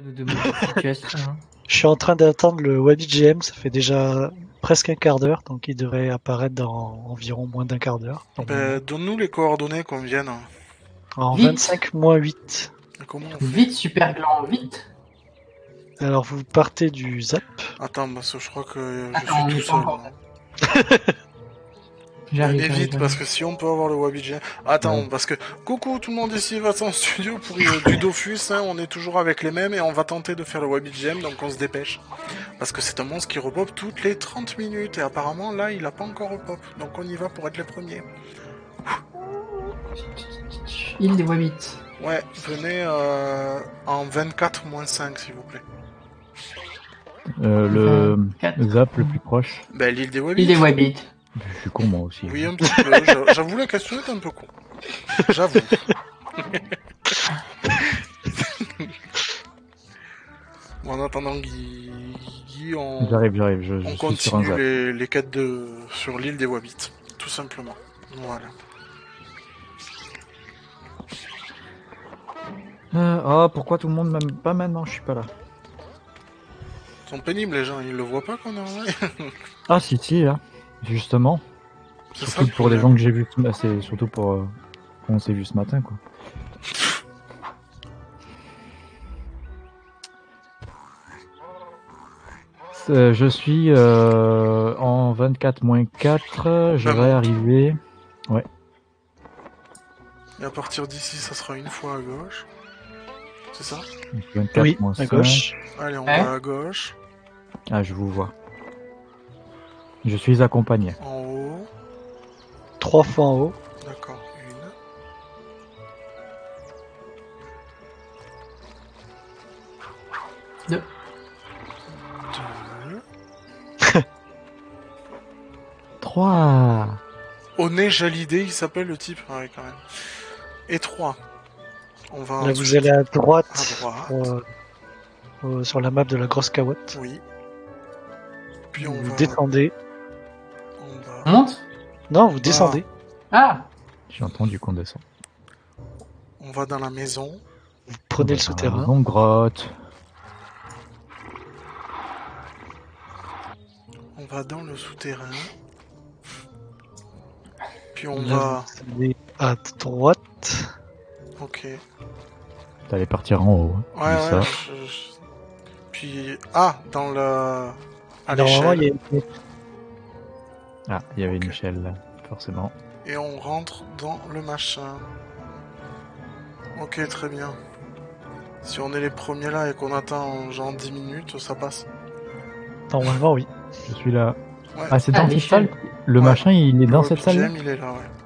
nous demande la situation. Hein. Je suis en train d'attendre le WebGM, ça fait déjà presque un quart d'heure, donc il devrait apparaître dans environ moins d'un quart d'heure. Donne-nous les coordonnées qu'on vienne. En Vite. 25-8. Comment on fait? Vite, super gland, vite. Alors vous partez du zap. Attends, parce que je crois que je Attends, on suis est tout pas seul. encore. hein. J'arrive, Mais j'arrive, vite, parce que si on peut avoir le WebGM... Attends, Ouais. parce que... Coucou, tout le monde ici va en studio pour du Dofus, hein, on est toujours avec les mêmes et on va tenter de faire le WebGM, donc on se dépêche. Parce que c'est un monstre qui repop toutes les 30 minutes et apparemment là il a pas encore repop, donc on y va pour être les premiers. Île des Wabbits. Ouais, venez en 24-5 s'il vous plaît. Le 24. zap le plus proche. Ben l'île des Île Wabbits. des Wabbits. Je suis con moi aussi. Oui, un petit peu, j'avoue la question est un peu con. J'avoue. Bon, en attendant Guy, on J'arrive, je on suis sur un zap. continue les quêtes sur l'île des Wabbits, tout simplement. Voilà. Oh, pourquoi tout le monde m'aime pas maintenant? Je suis pas là. Ils sont pénibles les gens, ils le voient pas qu'on est en live. Ah si, là. Justement. C'est ça, Surtout le pour les problème. gens que j'ai vus, c'est surtout pour qu'on s'est vu ce matin, quoi. Je suis en 24-4, je vais arriver. Ouais. Et à partir d'ici, ça sera une fois à gauche. C'est ça? 24 Oui, moins à 5. gauche. Allez, on Hein va à gauche. Ah, je vous vois. Je suis accompagné. En haut. 3 fois en haut. D'accord, une. Deux. 2. 3. Oné Jalidé, il s'appelle le type. Ouais, quand même. Et 3. On va Là, vous ensuite allez à droite, à droite. sur la map de la grosse cahuète. Oui. Puis on Vous va descendez. en On bas. monte? Non, vous descendez. Ah! J'ai entendu qu'on descend. On va dans la maison. Vous prenez le souterrain. Dans grotte. On va dans le souterrain. Puis on Là, va... vous allez à droite. Ok. T'allais partir en haut. Hein. Ouais, Dis ça. ouais. Puis... Ah, dans le... À Normalement, l'échelle. il y a Ah, il y avait Ok. une échelle là, forcément. Et on rentre dans le machin. Ok, très bien. Si on est les premiers là et qu'on attend genre 10 minutes, ça passe. Normalement, oui. Je suis là. Ouais. Ah, c'est Ah, dans cette l'échelle. salle? Le Ouais. machin, il est dans Le cette salle? BGM, il est là, ouais.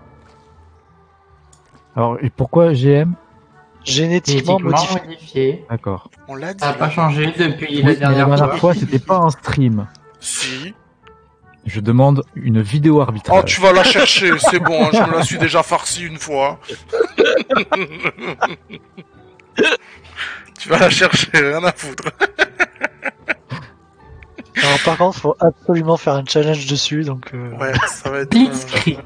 Alors, et pourquoi GM? Génétiquement modifié. modifié. D'accord. On l'a dit. Ça n'a pas changé depuis Oui, la mais dernière fois. c'était pas un stream. Si. Je demande une vidéo arbitrage. Oh, tu vas la chercher, c'est bon, hein, je me la suis déjà farcie une fois. Tu vas la chercher, rien à foutre. Alors, par contre, faut absolument faire un challenge dessus, donc. Ouais, ça va être... Blitzkrieg.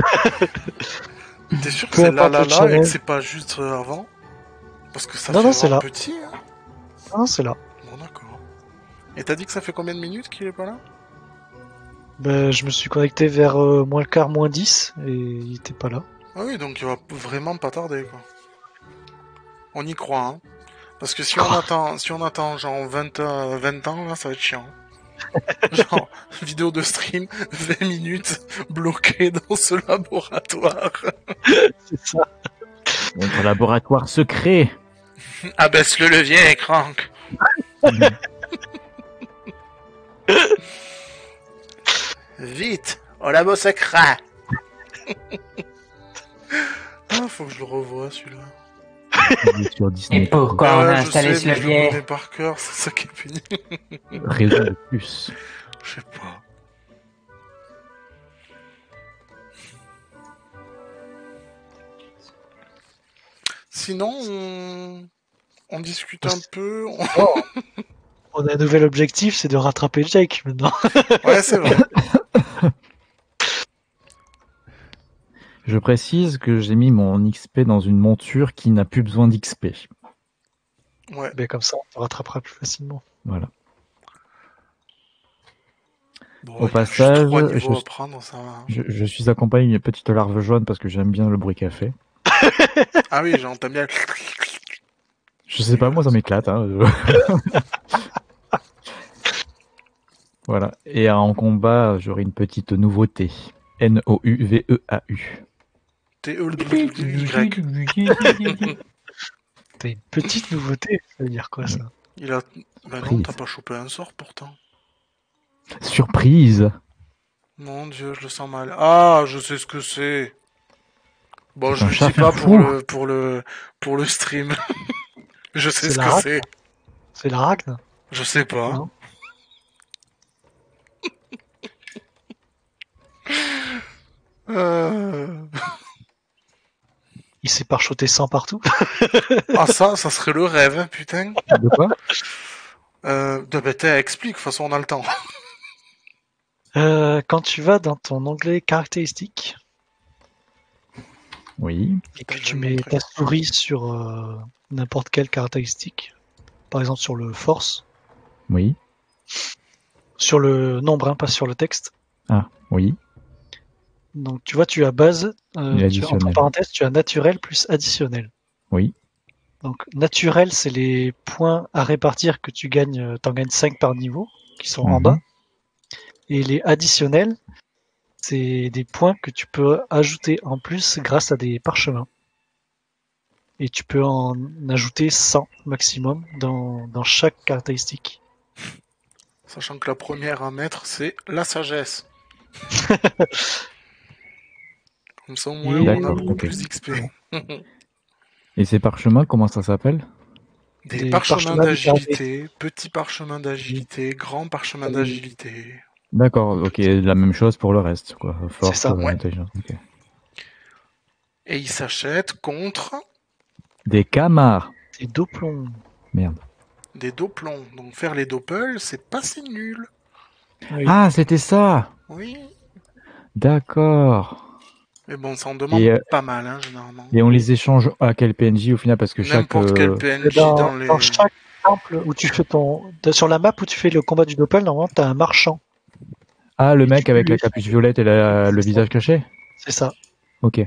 T'es sûr que Peu c'est là, importe là, le là, et challenge. que c'est pas juste avant? Parce que ça Non, fait non, c'est vraiment là. petit, hein. Ah, c'est là. Bon, d'accord. Et t'as dit que ça fait combien de minutes qu'il est pas là? Ben, je me suis connecté vers moins le quart, moins 10, et il était pas là. Ah oui, donc il va vraiment pas tarder, quoi. On y croit, hein. Parce que si on attend genre 20 ans, là, ça va être chiant. Genre, vidéo de stream, 20 minutes, bloqué dans ce laboratoire. C'est ça. Notre laboratoire secret. Abaisse le levier, Crank. Vite, au labo secret. Ah, faut que je le revoie, celui-là. Il est sur Disney. Et pourquoi Ah on ouais, a je installé sais, ce mais je le levier? connais par cœur, c'est ça qui est puni. Raison de plus. Je sais pas. Sinon, on discute un peu. On a un nouvel objectif, c'est de rattraper Jake maintenant. Ouais, c'est vrai. Je précise que j'ai mis mon XP dans une monture qui n'a plus besoin d'XP. Ouais. Mais comme ça, on te rattrapera plus facilement. Voilà. Bon, Au il y a juste passage, 3 niveaux à prendre, ça va. Je suis accompagné d'une petite larve jaune parce que j'aime bien le bruit qu'elle fait. Ah oui, j'entends bien. Je sais pas, moi ça m'éclate. Hein. Voilà. Et en combat, j'aurai une petite nouveauté. Nouveau-u. T-E-Y. T'as une petite nouveauté, ça veut dire quoi ça? Il a... Bah non, t'as pas chopé un sort pourtant. Surprise. Mon dieu, je le sens mal. Ah, je sais ce que c'est. Bon, C'est je un le chat dis pas fou. pour le stream. Je sais C'est ce la que racne. c'est. C'est l'arachne? Je sais pas. Non. Euh... Il s'est parchoté 100 partout. Ah ça serait le rêve, hein, putain. De quoi? Explique, de toute façon on a le temps. Quand tu vas dans ton onglet caractéristiques Oui. et que tu mets ta souris sur n'importe quelle caractéristique, par exemple sur le force, Oui. sur le nombre, hein, pas sur le texte. Ah, oui. Donc tu vois, tu as base, Et entre additionnel. parenthèses, tu as naturel plus additionnel. Oui. Donc naturel, c'est les points à répartir que tu gagnes, t'en gagnes 5 par niveau, qui sont en bas. Et les additionnels, c'est des points que tu peux ajouter en plus grâce à des parchemins. Et tu peux en ajouter 100 maximum dans chaque caractéristique. Sachant que la première à mettre, c'est la sagesse. Comme ça, au moins, Et- on a D'accord, beaucoup ok. plus d'XP. Et ces parchemins, comment ça s'appelle? Des Des parchemins parchemins d'agilité, petits parchemins d'agilité, grands parchemins Oui. d'agilité. D'accord, ok, la même chose pour le reste, quoi. Force, ça, ouais. intelligence, ok. Et ils s'achètent contre Des camars. C'est Doplon. Merde. des doplons. Donc faire les doppels, c'est pas si nul. Oui. Ah, c'était ça. Oui. D'accord. Mais bon, ça en demande Et, pas mal, hein, généralement. et on les échange à quel PNJ au final parce que chaque. N'importe quel PNJ dans les... Dans chaque temple où tu fais sur la map où tu fais le combat du Doppel, normalement, t'as un marchand. Ah, le Et mec tu avec peux la lui- capuche violette et le visage caché. C'est ça. Ok.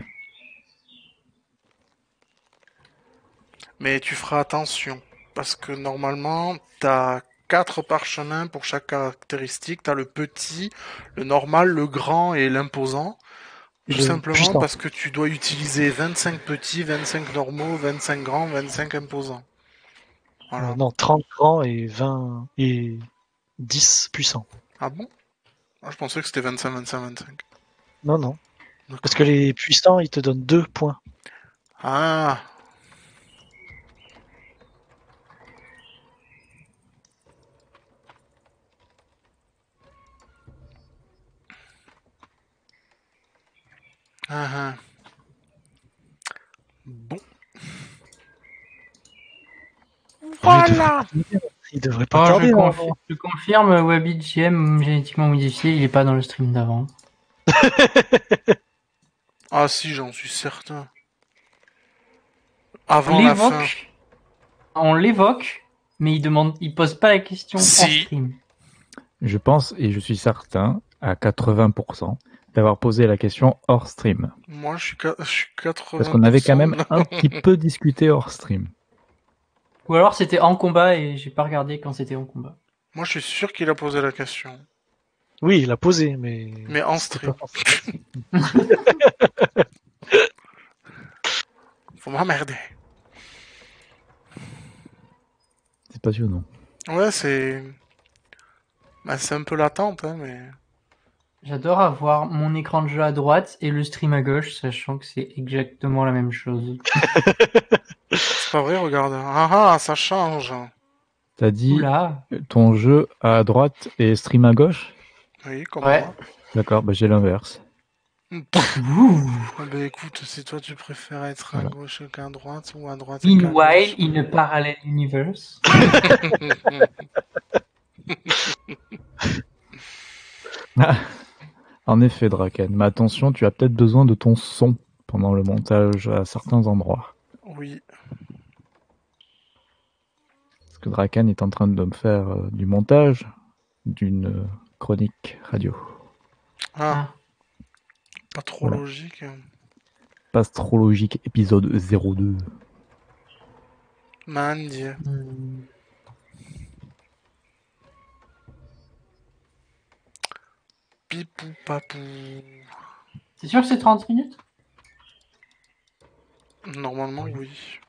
Mais tu feras attention. Parce que normalement, t'as 4 parchemins pour chaque caractéristique. T'as le petit, le normal, le grand et l'imposant. Et Tout le simplement puissant. parce que tu dois utiliser 25 petits, 25 normaux, 25 grands, 25 imposants. Voilà. Non, 30 grands et 20 et 10 puissants. Ah bon? Ah, je pensais que c'était 25, 25, 25. Non, non. D'accord. Parce que les puissants, ils te donnent 2 points. Ah, ah, ah. Bon. Voilà. Il devrait pas Oh, tarder. hein. je confirme, WebGM génétiquement modifié, il est pas dans le stream d'avant. Ah si, j'en suis certain. On Avant la fin. l'évoque, mais il pose pas la question en Si. stream. Je pense et je suis certain à 80% d'avoir posé la question hors stream. Moi, je suis 80%. Parce qu'on avait quand même un petit peu discuté hors stream. Ou alors c'était en combat et j'ai pas regardé quand c'était en combat. Moi, je suis sûr qu'il a posé la question. Oui, il a posé, mais. Mais en c'était stream. pas forcément. Faut m'emmerder. C'est passionnant. Ouais, c'est... Bah, c'est un peu l'attente, hein, mais... J'adore avoir mon écran de jeu à droite et le stream à gauche, sachant que c'est exactement la même chose. C'est pas vrai, regarde. Ah ah, ça change. T'as dit Oula. ton jeu à droite et stream à gauche? Oui, comme Ouais. moi. D'accord, bah j'ai l'inverse. Ouh. Ah bah écoute, si toi tu préfères être à Voilà. gauche qu'à droite, ou à droite qu'à Meanwhile, gauche... in a parallel universe. En effet, Draken. Mais attention, tu as peut-être besoin de ton son pendant le montage à certains endroits. Oui. que Drakan est en train de me faire du montage d'une chronique radio. Ah, pas trop Voilà. logique. Pastrologique épisode 02. Mandy. Hmm. Pipou papou. C'est sûr que c'est 30 minutes? Normalement, oui.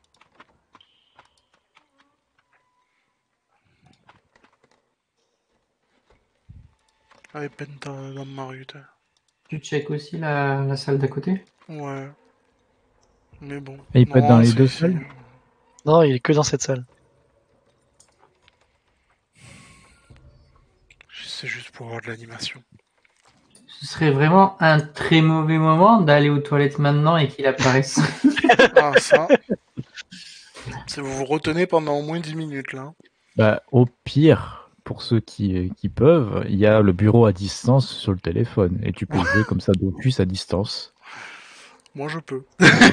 Allez, Penta dans ma rue. Tu check aussi la salle d'à côté? Ouais. Mais bon. Et il peut être Non, dans les c'est deux ici. salles? Non, il est que dans cette salle. C'est juste pour avoir de l'animation. Ce serait vraiment un très mauvais moment d'aller aux toilettes maintenant et qu'il apparaisse. Ah, ça. Vous vous retenez pendant au moins 10 minutes, là. Bah, au pire, pour ceux qui peuvent, il y a le bureau à distance sur le téléphone. Et tu peux jouer comme ça Dofus à distance. Moi, je peux.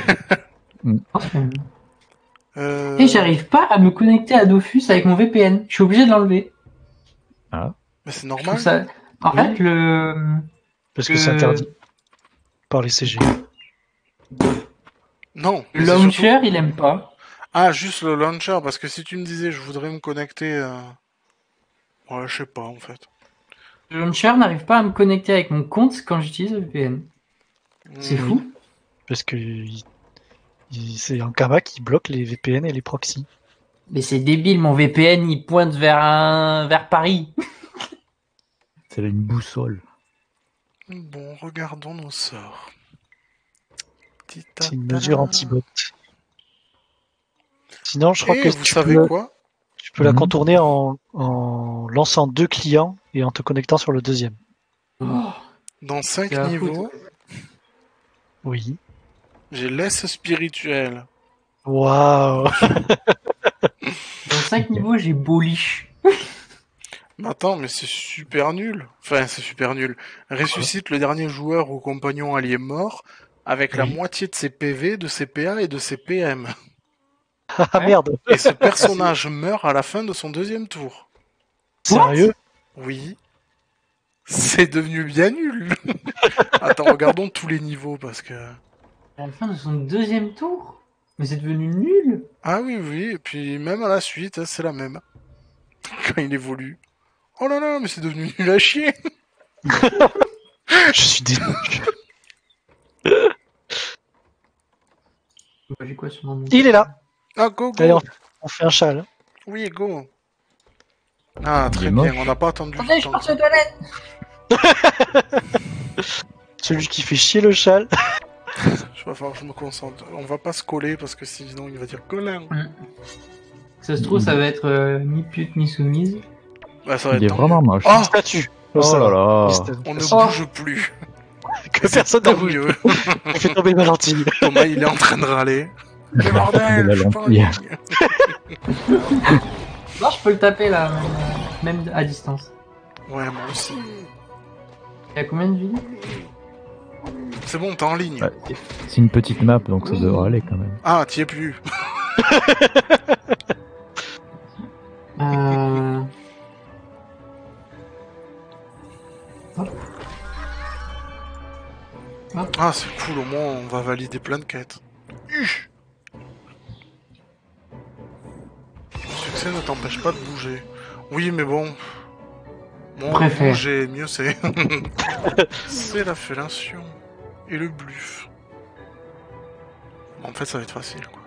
Et j'arrive pas à me connecter à Dofus avec mon VPN. Je suis obligé de l'enlever. Ah, Mais c'est Je normal. trouve ça... En Oui. fait, le... Parce que c'est interdit par les CG. Non. le mais c'est launcher, surtout- il aime pas. Ah, juste le launcher, parce que si tu me disais je voudrais me connecter... Ouais, je sais pas, en fait. Le launcher n'arrive pas à me connecter avec mon compte quand j'utilise le VPN. C'est Hmm. fou. Parce que c'est Ankama qui bloque les VPN et les proxys. Mais c'est débile, mon VPN, il pointe vers Paris. c'est une boussole. Bon, regardons nos sorts. C'est une mesure anti-bot. Sinon, je crois Et que vous savez quoi? tu peux la Mhm. contourner en lançant 2 clients et en te connectant sur le deuxième. Oh, Dans 5 c'est à niveaux, Oui. j'ai l'S spirituel. Waouh. dans 5 niveaux, j'ai Bolish. Mais attends, mais c'est super nul. Enfin, c'est super nul. Ressuscite le dernier joueur ou compagnon allié mort avec la Oui. moitié de ses PV, de ses PA et de ses PM. Ah merde. Et ce personnage meurt à la fin de son deuxième tour. Sérieux? Oui. C'est devenu bien nul. Attends, regardons tous les niveaux parce que... À la fin de son deuxième tour? Mais c'est devenu nul. Ah oui, oui, et puis même à la suite, hein, c'est la même. Quand il évolue. Oh là là, mais c'est devenu nul à chier. Je suis déçu. J'ai quoi sur mon... Il est là. Ah, go, go. Allez, on fait un châle. Oui, go. Ah, très Il est bien, moche. on n'a pas attendu Attendez, le je temps. pense aux toilettes. Celui qui fait chier le châle. Je vais falloir que je me concentre. On va pas se coller parce que sinon il va dire colin. Ça se trouve, ça va être ni pute ni soumise. Bah, ça va Il être est tant vraiment mieux. moche. Ah, Statue. Oh là là. on ne Oh. bouge plus. Que personne ne Tant bouge. mieux. On fait tomber ma lentille. Thomas, il est en train de râler. Mais De bordel, la je suis pas en lentille. ligne. Non, je peux le taper là, même à distance. Ouais, moi aussi. Il y a combien de vies? C'est bon, t'es en ligne. Ouais, c'est une petite map, donc ça devrait aller quand même. Ah, t'y es plus. Euh... Ah, c'est cool, au moins on va valider plein de quêtes. Huch. Le succès ne t'empêche pas de bouger. Oui, mais bon. Bon, Préfère. bouger, mieux c'est. C'est la fellation. Et le bluff. En fait, ça va être facile, quoi.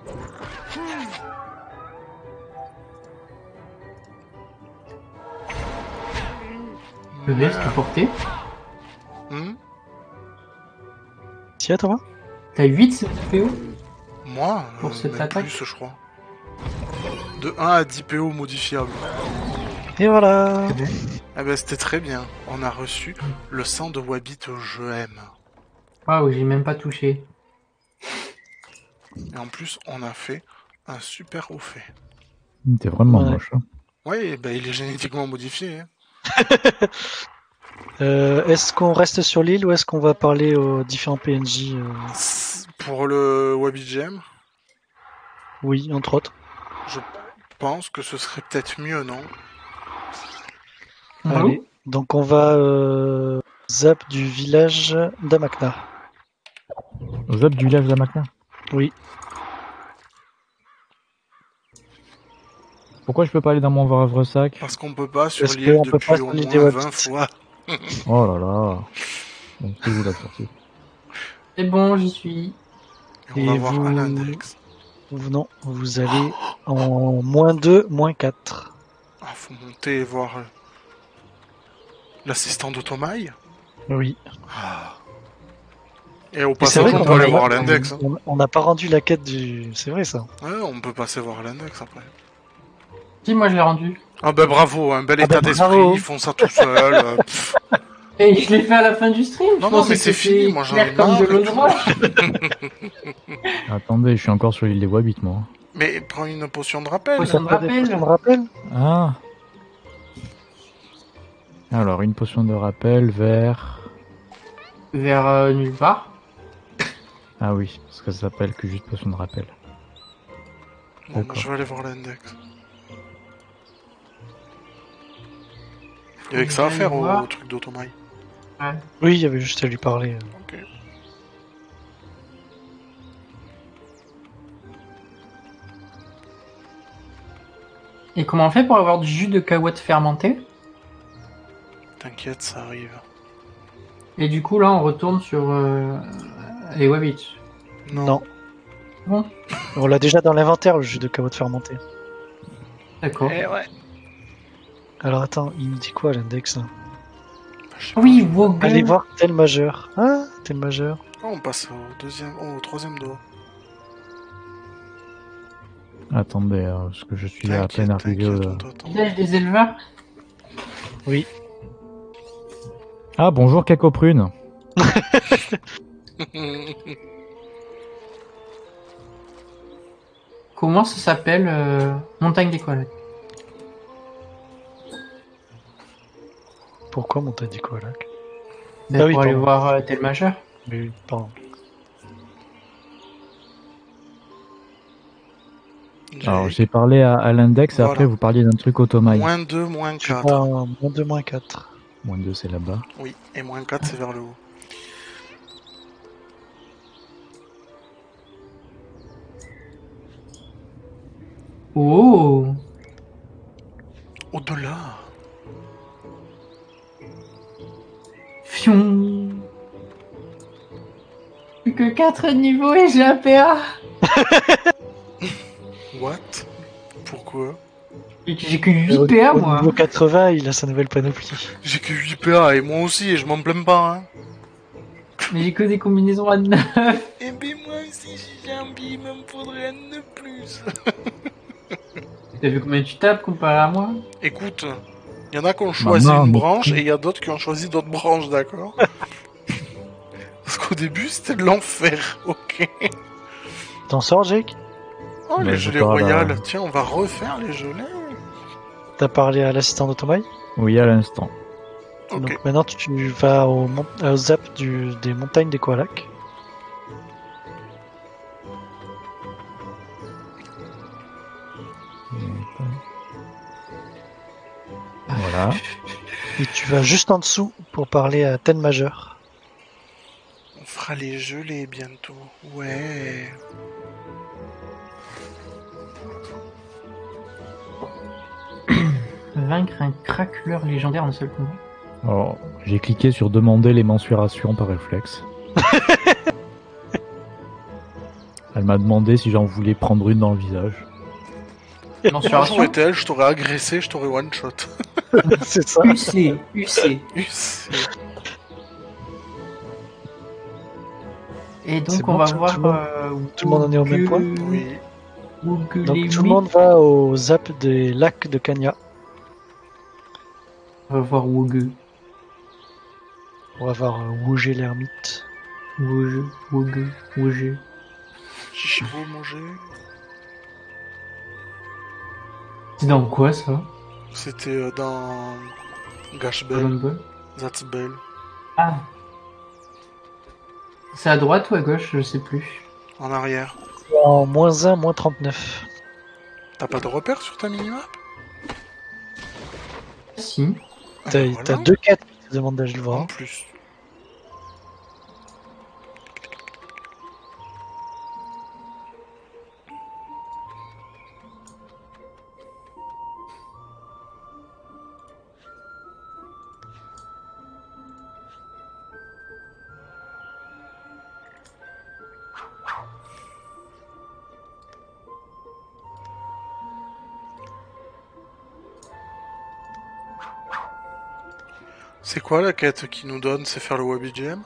Le reste porté. Hmm. Tiens, Thomas. T'as 8 PO? Moi, Pour cette même attaque. plus, je crois. De 1 à 10 PO modifiables. Et voilà. Eh ben, c'était très bien. On a reçu le sang de Wabit Je aime. Ah oui, j'ai même pas touché. Et en plus, on a fait un super haut fait. T'es vraiment Ouais. moche. Hein. Oui, ben, il est génétiquement modifié. Hein. Est-ce qu'on reste sur l'île ou est-ce qu'on va parler aux différents PNJ Pour le Wabit GM, Oui, entre autres. je pense que ce serait peut-être mieux, non? Allez, donc on va zap du village d'Amakna. Au zap du village d'Amakna. Oui. Pourquoi je peux pas aller dans mon havre-sac? Parce qu'on peut pas sur Parce l'île qu'on peut pas depuis au sur l'île moins des 20 Hobbits. fois. Oh là là. Donc c'est où la sortie? C'est bon, j'y suis. Et on va Et voir vous- à l'index. Non, vous allez en -2, -4. Ah, faut monter et voir l'assistant de Tomaï. Oui. Ah. Et au Et c'est vrai passage, on qu'on peut aller a- voir l'index. Hein. On n'a pas rendu la quête du... C'est vrai ça. Ouais, on peut passer voir l'index après. Si, moi je l'ai rendu. Ah ben bravo, un bel Ah état ben, d'esprit, bravo. ils font ça tout seul. Pff. Et je l'ai fait à la fin du stream. Non, je non, pensais mais que c'est c'était fini, moi, j'en ai clair comme de marre l'eau et de tout. roche. Attendez, je suis encore sur l'île des Wabbits, moi. Mais prends une potion de rappel. Potion de T'as des rappel. potions de rappel. Ah. Alors, une potion de rappel vers... Vers nulle part. Ah oui, parce que ça s'appelle que juste potion de rappel. Bon, D'accord. je vais aller voir l'index. Il y avait que ça à faire au truc d'Automaï. Ouais. Oui, il y avait juste à lui parler. Ok. Et comment on fait pour avoir du jus de cacahuète fermenté? T'inquiète, ça arrive. Et du coup, là, on retourne sur les Wabbits. Non. Bon, On l'a déjà dans l'inventaire, le jus de carotte fermenté. d'accord. Eh ouais. Alors attends, il nous dit quoi l'index là? Je sais pas. Oui, Wogue. Allez voir tel majeur. Ah, tel majeur. Oh, on passe au troisième dos. Attendez, parce que je suis à T'inquiète, peine arrivé au... t'inquiète. Village des éleveurs. Oui. Ah, bonjour Cacoprune. Comment ça s'appelle Montagne des Collègues. Pourquoi montagne du Colac? Pour oui, aller pardon. voir tel majeur. Oui, pardon. Alors, j'ai parlé à l'index et Voilà. après vous parliez d'un truc automaï. Moins 2, moins Tu 4. vas en -2, -4. Moins 2, c'est là-bas. Oui, et moins 4, c'est vers le haut. Oh. Au-delà. Fion. Plus que 4 niveaux et j'ai un PA. What? Pourquoi? Et j'ai que 8 PA, Au moi. niveau 80, il a sa nouvelle panoplie. J'ai que 8 PA et moi aussi, et je m'en plains pas, hein. Mais j'ai que des combinaisons à 9. Eh ben moi aussi, j'ai envie, il me faudrait un de plus. T'as vu combien tu tapes comparé à moi? Écoute, il y en a qui ont choisi Maman, une mais- branche et il y a d'autres qui ont choisi d'autres branches, d'accord? Parce qu'au début, c'était de l'enfer, ok. T'en sors, Jake? Oh, Mais les je gelées parle à- royales. Tiens, on va refaire les gelées. T'as parlé à l'assistant d'Automaï? Oui, à l'instant. Ok. Donc maintenant tu vas au zap des montagnes des Koalak. Voilà. Et tu vas juste en dessous pour parler à Ten Majeur. On fera les gelées bientôt. Ouais. Vaincre un craqueleur légendaire en seul combat. Alors, j'ai cliqué sur demander les mensurations par réflexe. Elle m'a demandé si j'en voulais prendre une dans le visage. Bonjour Mensuration. Ethel, je t'aurais agressé, je t'aurais one shot. C'est ça. UC. UC. Et C'est donc bon, on va tout voir. le monde- tout le monde en est au même point Oui. Donc tout le monde va au zap des lacs de Kanya. On va voir Wogue. On va voir Wouger l'ermite. Wogue. Wogue. Wogue. Chichibo manger. C'est dans quoi ça? C'était dans Gash Dragon Bell. Ball. That's Bell. Ah. C'est à droite ou à gauche? Je sais plus. En arrière. En -1, -39. T'as pas de repère sur ta minimap? Si. Ah, T'as voilà. t'as 2 quêtes qui te demandent d'aller le voir. En plus. C'est quoi la quête qui nous donne? C'est faire le WebGM?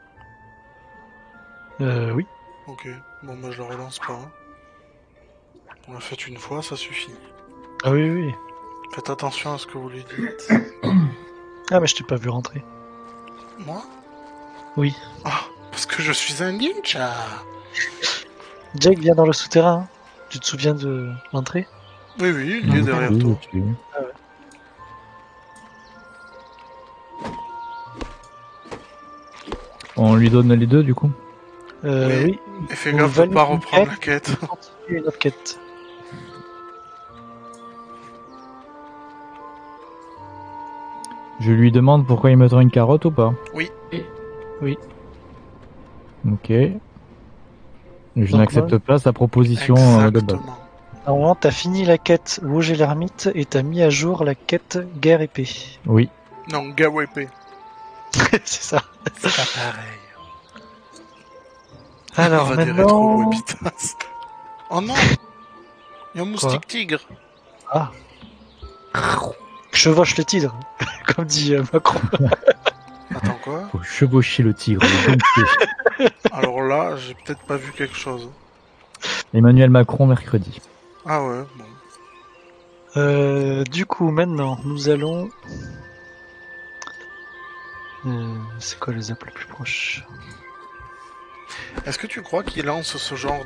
Oui. Ok, bon bah je la relance pas. Hein. On l'a fait une fois, ça suffit. Ah oui, oui. Faites attention à ce que vous lui dites. Ah, mais je t'ai pas vu rentrer. Moi? Oui. Ah, parce que je suis un ninja. Jack vient dans le souterrain. Hein. Tu te souviens de l'entrée? Oui, oui, il est derrière Oui, toi. oui. Ah ouais. On lui donne les deux du coup. Oui. Oui. Et fais Vous gaffe de validez pas une reprendre la quête. Continuez une autre quête. Je lui demande pourquoi il me tend une carotte ou pas. Oui. Oui. Ok. Je Donc, n'accepte pas sa proposition de base. Exactement. Normalement, t'as fini la quête Woger l'ermite et t'as mis à jour la quête guerre épée. Oui. Non, Gawépé. C'est ça. C'est pas pareil. Alors On va des rétro maintenant... webitas. Oh non! Il y a un moustique tigre. Ah. Chevauche le tigre, comme dit Macron. Attends quoi? Faut chevaucher le tigre. le dompter. Alors là, j'ai peut-être pas vu quelque chose. Emmanuel Macron mercredi. Ah ouais, bon. Du coup, maintenant, nous allons... c'est quoi les apps les plus proches? Est-ce que tu crois qu'il lance ce genre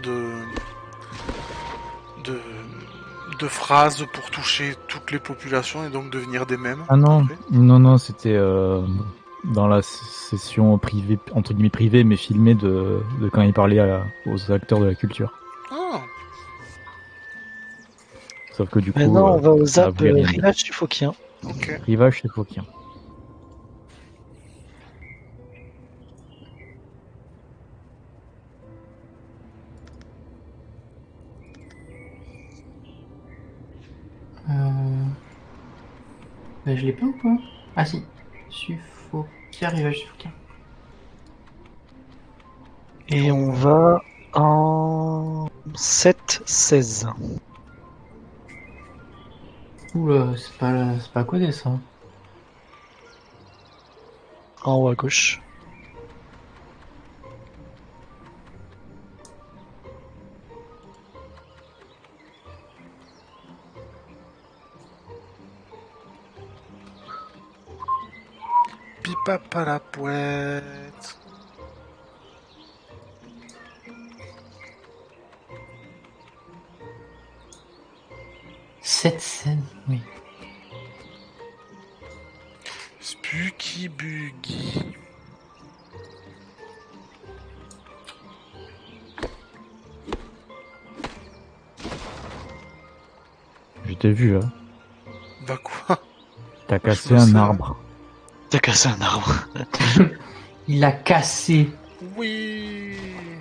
de phrases pour toucher toutes les populations et donc devenir des mèmes? Ah non, après non, c'était dans la session privée, entre guillemets privée, mais filmée de quand il parlait aux acteurs de la culture. Ah, Sauf que du coup, Maintenant, on va aux ça apps voulait rien dire. Rivage Suffolkien. ok. Rivage, c'est Fokien. Bah, je l'ai pas ou quoi? Ah si. Suffoquia, rivage Suffoquia. Et on va en 7-16. Oula, c'est pas à côté ça. En haut à gauche. Pipa pas la pouette. Cette scène, oui. Spooky Buggy. Je t'ai vu, hein. Bah quoi? T'as cassé le un sais. arbre. T'as cassé un arbre. Il a cassé. Oui.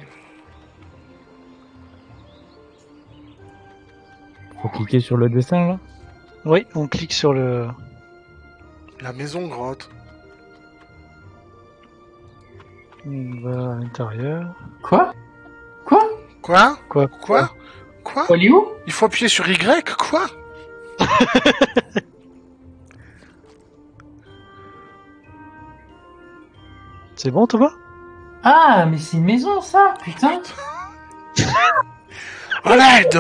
Faut cliquer sur le dessin là. Oui, on clique sur le... La maison grotte. On va à l'intérieur. Quoi? Quoi? Quoi? Quoi? Quoi? Quoi? Quoi, Léo? Il faut appuyer sur Y? Quoi? C'est bon, Thomas? Ah, mais c'est une maison ça, putain. À l'aide!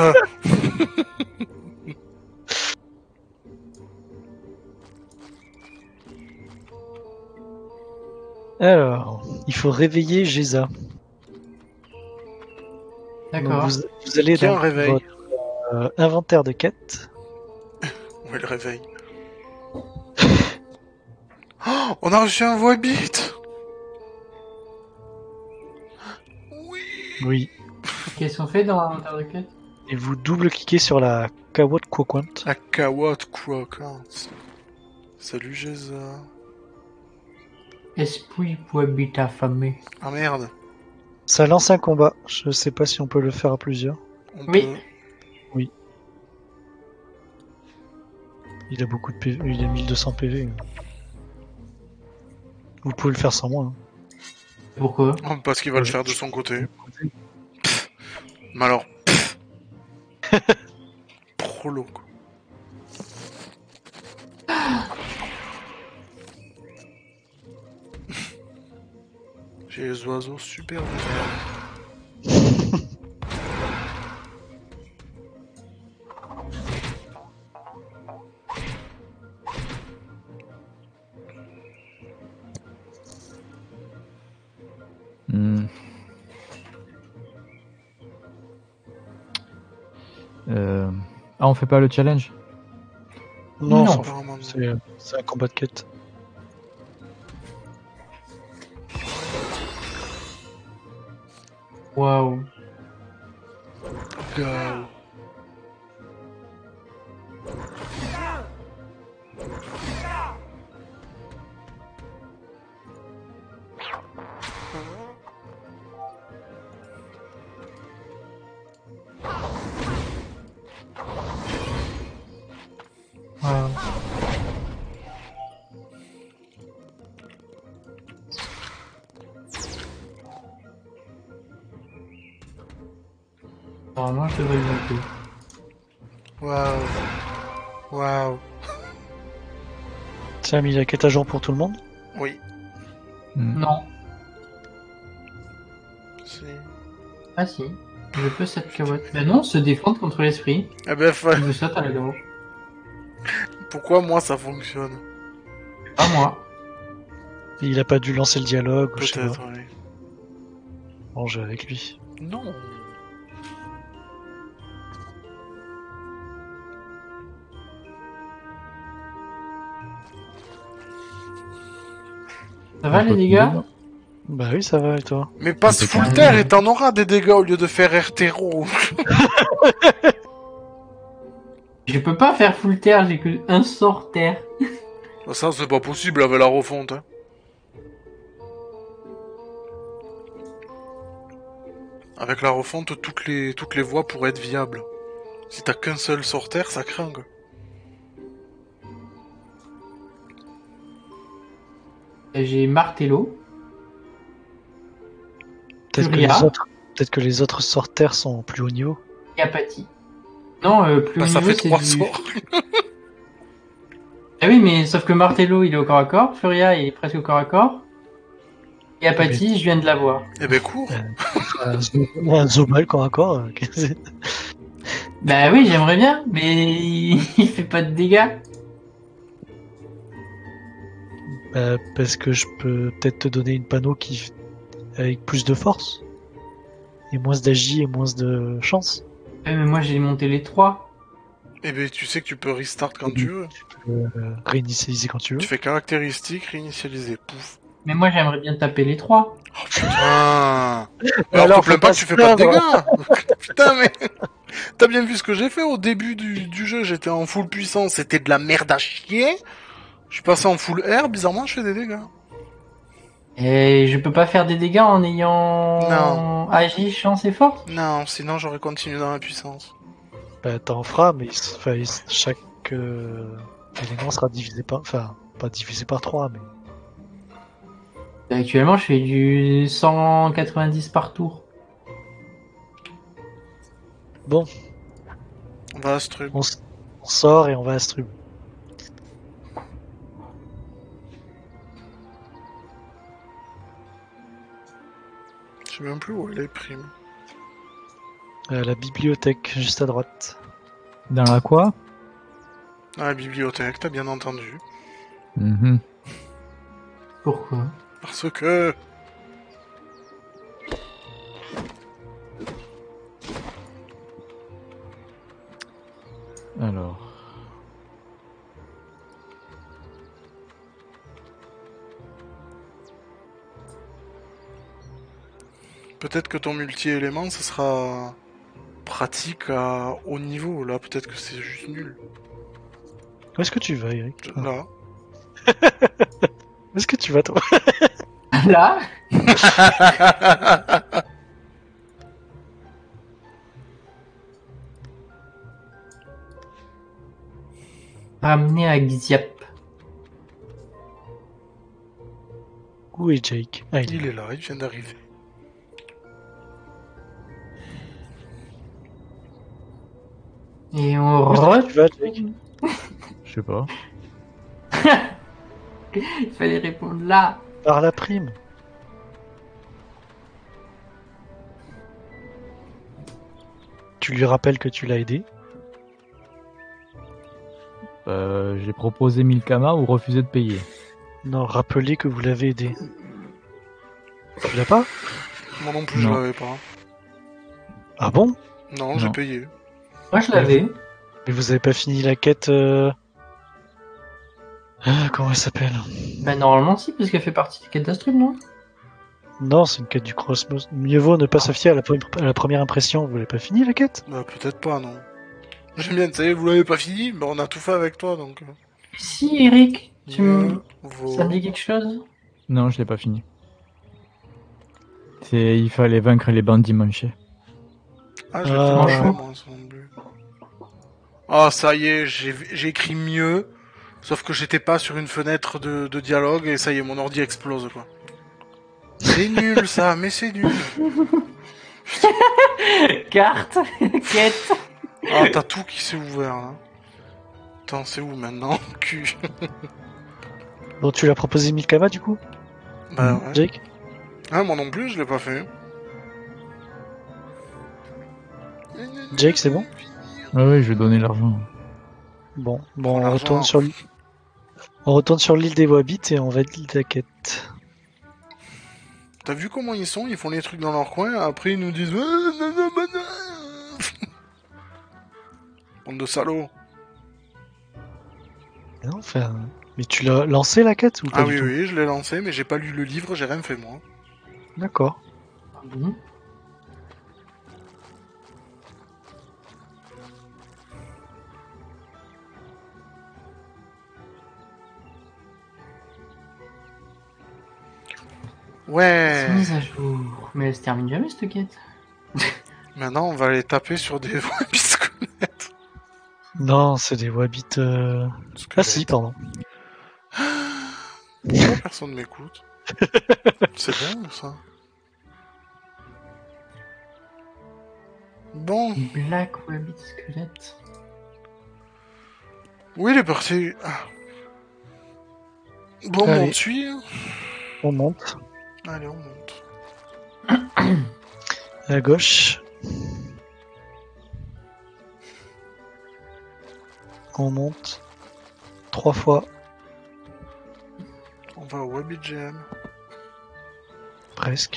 Alors, il faut réveiller Géza. Donc D'accord. vous allez Qui a un dans réveil? votre inventaire de quêtes. Où est le réveil? Oh, on a reçu un voix-bit! Oui! Oui. Qu'est-ce qu'on fait dans l'inventaire de quête? Et vous double-cliquez sur la Kawot Quoquant. La Kawot Croquante. Salut Géza. Esprit pour habiter affamé. Ah merde. Ça lance un combat. Je sais pas si on peut le faire à plusieurs. On Oui. peut... Il a beaucoup de PV. Il a 1200 PV. Vous pouvez le faire sans moi. Hein. Pourquoi? Parce qu'il va le faire de son côté. Mais alors... Prolo, quoi. J'ai les oiseaux super désagréables. Hmm. Ah, on fait pas le challenge? Non, Non. s'en fout. Apparemment, non. C'est un combat de quête. Waouh. Go. Waouh. Normalement, je devrais le monter. Waouh. Waouh. Tu as mis la quête à jour pour tout le monde? Oui. Hmm. Non. Si. Ah si. Je peux cette carotte. Ben non, se défendre contre l'esprit. Eh ben, Je me saute à la gorge. pourquoi moi ça fonctionne? Pas moi. Il a pas dû lancer le dialogue ou je sais Peut-être, pas. oui. Manger avec lui. Non. Ça va les dégâts? Bah oui, ça va et toi? Mais passe C'est full quand même- terre et t'en auras des dégâts au lieu de faire RTRO. Je peux pas faire full terre, j'ai que un sort terre. Ça, c'est pas possible avec la refonte. Hein. Avec la refonte, toutes les voies pourraient être viables. Si t'as qu'un seul sort terre, ça craint. Quoi. J'ai Martello. Peut-être que, Furia. peut-être que les autres sorteurs sont au plus haut niveau. Et apathie. Non, plus Bah, haut ça niveau, fait c'est 3 du... sorts. Ah oui, mais sauf que Martello, il est au corps à corps. Furia, il est presque au corps à corps. Et apathie, je viens de l'avoir. Eh ben, cours. Un Zobal corps à corps. Bah oui, j'aimerais bien, mais il fait pas de dégâts. Bah, parce que je peux peut-être te donner une panneau qui avec plus de force. Et moins d'agi et moins de chance. Ouais, mais moi, j'ai monté les 3. Eh ben, tu sais que tu peux restart quand tu veux. Réinitialiser quand tu veux. Tu fais caractéristiques, réinitialiser. Pouf. Mais moi, j'aimerais bien taper les 3. Oh putain. Alors, Alors, te plains faut pas pas que tu se fais pas de plaindre. dégâts. Putain, mais... T'as bien vu ce que j'ai fait au début du jeu. J'étais en full puissance. C'était de la merde à chier. Je suis passé en full air. Bizarrement, je fais des dégâts. Et je peux pas faire des dégâts en ayant Non. agi, chance et force. Non, sinon j'aurais continué dans la puissance. Bah, t'en feras, mais chaque élément sera divisé par... Enfin, pas divisé par 3, mais... Actuellement, je fais du 190 par tour. Bon, On va à Strub. on sort et on va à Strub. Je sais même plus où elle est, prime. La bibliothèque, juste à droite. Dans la quoi? À la bibliothèque, t'as bien entendu. Mhm. Pourquoi? Parce que... Alors. Peut-être que ton multi-élément, ce sera... pratique à haut niveau. Là, peut-être que c'est juste nul. Où est-ce que tu vas, Eric? Là. Où est-ce que tu vas, toi? Là, ramener à Xiap. Où est Jake? Ah, il est Il là. est là, il vient d'arriver. Et on Où est-ce que tu vas, Jake? Je sais pas. Il fallait répondre là. Par la prime. Tu lui rappelles que tu l'as aidé. J'ai proposé 1000 kamas ou refusé de payer. Non, rappelez que vous l'avez aidé. Tu l'as pas? Moi non plus, Non. je l'avais pas. Ah bon? Non, j'ai Non. payé. Moi, je l'avais. Mais vous avez pas fini la quête Ah, comment elle s'appelle? Bah, normalement, si, parce qu'elle fait partie des quêtes d'Astrub, non? Non, c'est une quête du Cosmos. Mieux vaut ne pas se fier à la première impression. Vous l'avez pas fini la quête? Bah, peut-être pas, non. J'aime bien, tu sais, vous l'avez pas fini, mais on a tout fait avec toi, donc... Si, Eric, tu me... mieux vaut- Ça me dit quelque chose? Non, je l'ai pas fini. Il fallait vaincre les bandits manchés. Ah, je l'ai Ah. pas fait, moi, ça non plus. Ah, ça y est, j'ai écrit mieux, sauf que j'étais pas sur une fenêtre de dialogue, et ça y est, mon ordi explose, quoi. C'est nul, ça, mais c'est nul. Carte, quête. Ah, t'as tout qui s'est ouvert, là. Attends, c'est où, maintenant? Cul. Bon, tu l'as proposé Milkama du coup? Bah, ouais. Jake? Ah, moi non plus, je l'ai pas fait. Jake, c'est bon? Ouais, je vais donner l'argent. Bon, Prends on l'argent. retourne sur l'île. On retourne sur l'île des Wabbits et on va de la quête. T'as vu comment ils sont? Ils font les trucs dans leur coin, après ils nous disent... non, bah, non. Bande de salauds. Non, enfin... Mais tu l'as lancé la quête ou pas Ah du oui, tout? oui, je l'ai lancé, mais j'ai pas lu le livre, j'ai rien fait, moi. D'accord. Bon. Ouais. C'est mise à jour. Mais elle se termine jamais, cette quête. Maintenant, on va aller taper sur des biscuits. Non, c'est des Wabbits... Ah si, pardon. Pourquoi personne m'écoute? C'est dingue, ça. Bon. Black Wabbit squelette. Oui, il est parti. Ah. Bon, Allez. on suit. On monte. Allez, on monte. À gauche. On monte. 3 fois. On va au Wabbit GM. Presque.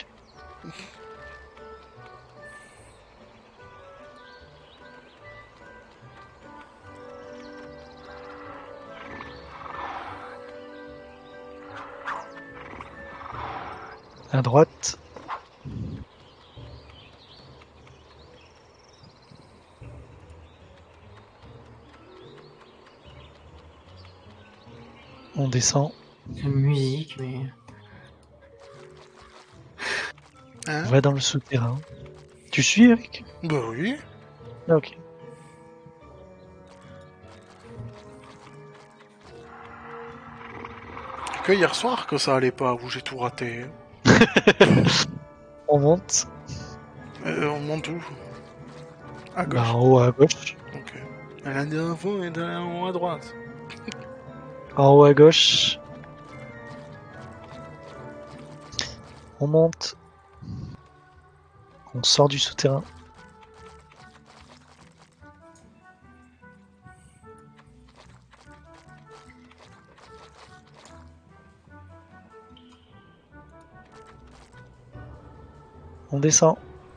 À droite. On descend. C'est musique, mais... Hein? On va dans le souterrain. Tu suis, Eric? Bah oui. Ah, ok. Que hier soir que ça allait pas, où j'ai tout raté. On monte. On monte où? À gauche. Bah, en haut à gauche. Ok. Elle a dit en fond et en haut à droite. En haut à gauche. On monte. On sort du souterrain. On descend.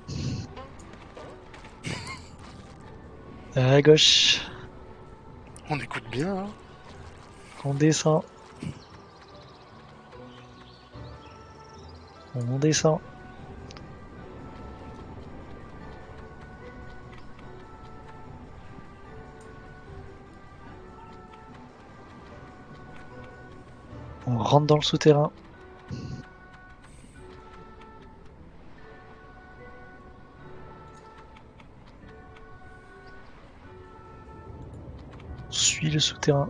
À gauche. On écoute bien, hein. On descend. On descend. On rentre dans le souterrain. On suit le souterrain.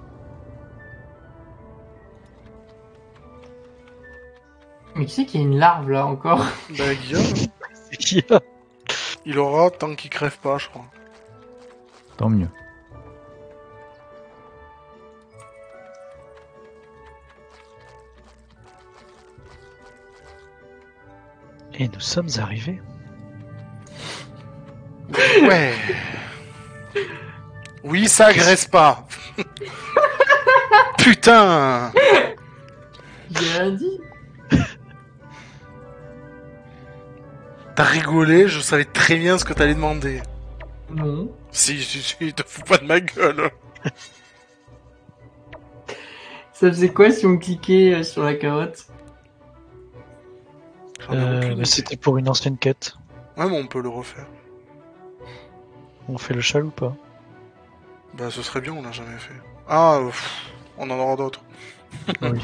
Mais qui c'est qu'il y a une larve là encore? Bah, Guillaume, C'est qui là? il aura tant qu'il crève pas, je crois. Tant mieux. Et nous sommes arrivés. Ouais. Oui, ça agresse pas. Putain. J'ai rien dit. T'as rigolé, je savais très bien ce que t'allais demander. Non. Si, te fous pas de ma gueule. Ça faisait quoi si on cliquait sur la carotte? J'en ai aucune Mais idée. c'était pour une ancienne quête. Ouais, mais on peut le refaire. On fait le châle ou pas? Bah, ce serait bien, on l'a jamais fait. Ah, on en aura d'autres. Oui.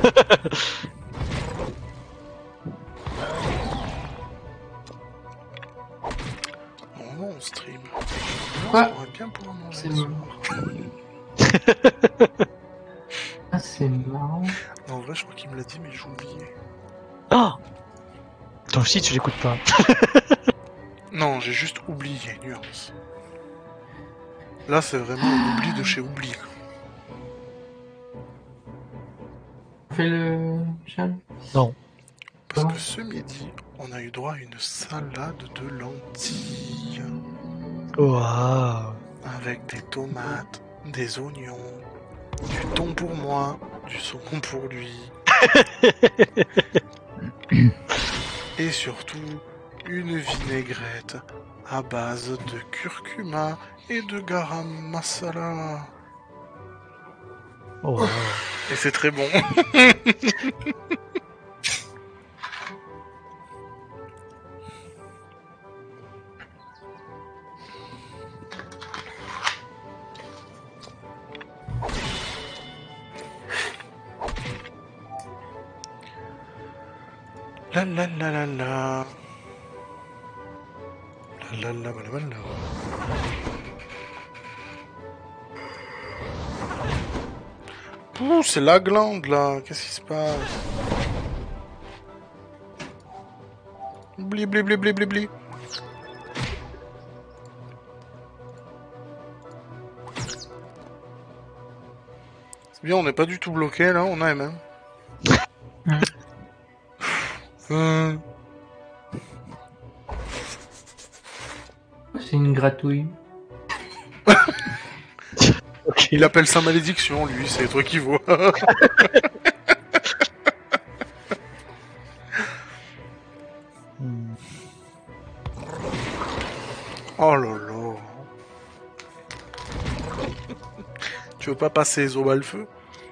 Non, on stream. Quoi? On aurait bien pouvoir manger C'est ce bon. soir. Ah, c'est marrant. En vrai, je crois qu'il me l'a dit, mais j'ai oublié. Ah! Toi aussi, tu l'écoutes pas. Non, j'ai juste oublié, nuance. Là, c'est vraiment un oubli de chez oubli. On fait le chat? Non. Parce que ce midi, on a eu droit à une salade de lentilles. Waouh! Avec des tomates, des oignons, du thon pour moi, du saumon pour lui. Et surtout, une vinaigrette à base de curcuma et de garam masala. Waouh! Et c'est très bon. La la la la la. La la la la la la. Pouh, c'est la glande là, qu'est-ce qui se passe? Bli bli bli bli bli bli. C'est bien, on n'est pas du tout bloqué là, on a même. C'est une gratouille. Ok. Il appelle ça malédiction, lui, c'est toi qui vois. Hmm. Oh là là. Tu veux pas passer les os à le feu?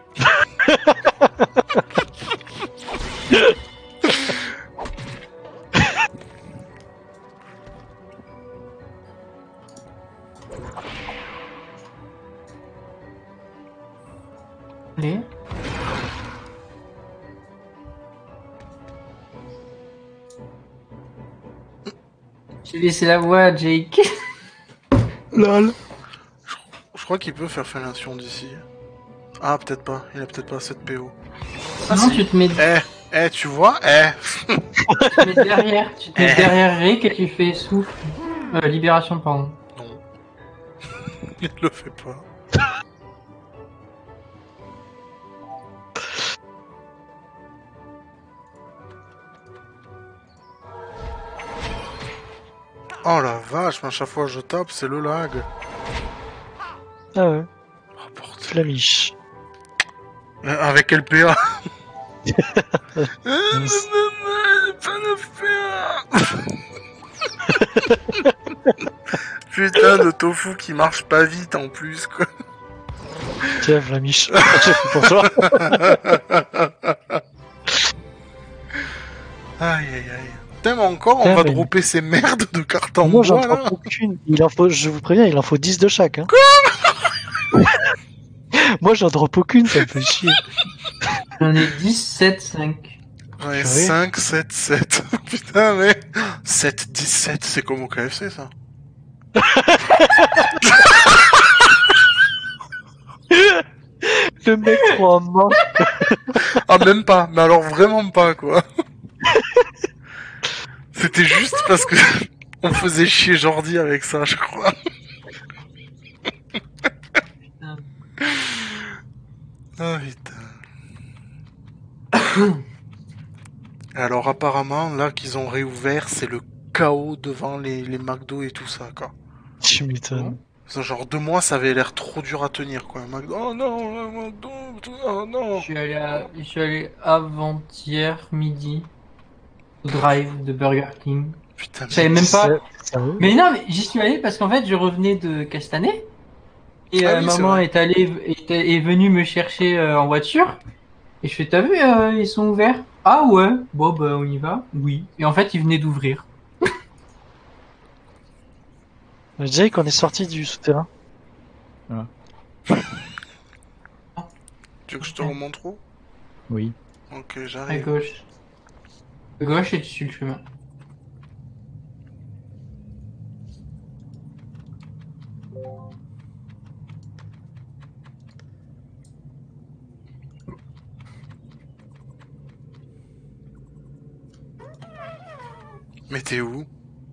Allez. J'ai laissé la voix à Jake. LOL! Je crois qu'il peut faire fellation d'ici. Ah, peut-être pas. Il a peut-être pas assez de PO. Sinon, tu te mets, Tu vois? tu te mets derrière. Tu te mets derrière Rick et tu fais souffle. Libération, pardon. Non. Il le fait pas. Oh la vache, mais à chaque fois que je tape, c'est le lag. Ah ouais, Oh, bordel. Flamiche. Avec quel PA? Mince. Pas de PA. Putain, le tofu qui marche pas vite en plus, quoi. Tiens, Flamiche. J'ai fait pour toi. Aïe aïe aïe. Putain, mais encore, on Putain, va mais- dropper ces merdes de cartes en Moi, j'en bois, là. prends aucune. Il en faut, je vous préviens, il en faut 10 de chaque. Hein. Moi, j'en drop aucune, ça me fait chier. J'en ai 10, 7, 5. J'en ai Purée. 5, 7, 7. Putain, mais 7, 17, c'est comme au KFC, ça. Le mec trop en manque. Ah, même pas, mais alors vraiment pas, quoi. C'était juste parce que on faisait chier Jordi avec ça, je crois. Putain. Ah, putain. Alors, apparemment, là qu'ils ont réouvert, c'est le chaos devant les McDo et tout ça, quoi. Tu m'étonnes. Genre 2 mois, ça avait l'air trop dur à tenir, quoi. Un McDo, oh non, un McDo, oh non. Je suis allé avant-hier midi au drive de Burger King. Putain, Je savais même pas. Sérieux Mais non, mais j'y suis allé parce qu'en fait, je revenais de Castanet et Ah oui, c'est maman vrai. est venue me chercher en voiture. Et je fais, t'as vu, ils sont ouverts? Ah ouais, bon bah on y va. Oui. Et en fait, ils venaient d'ouvrir. Je dirais qu'on est sorti du souterrain. Tu veux que je te remontre où? Oui. Ok, À j'arrive. gauche. À gauche et tu suis le chemin. Mais t'es où?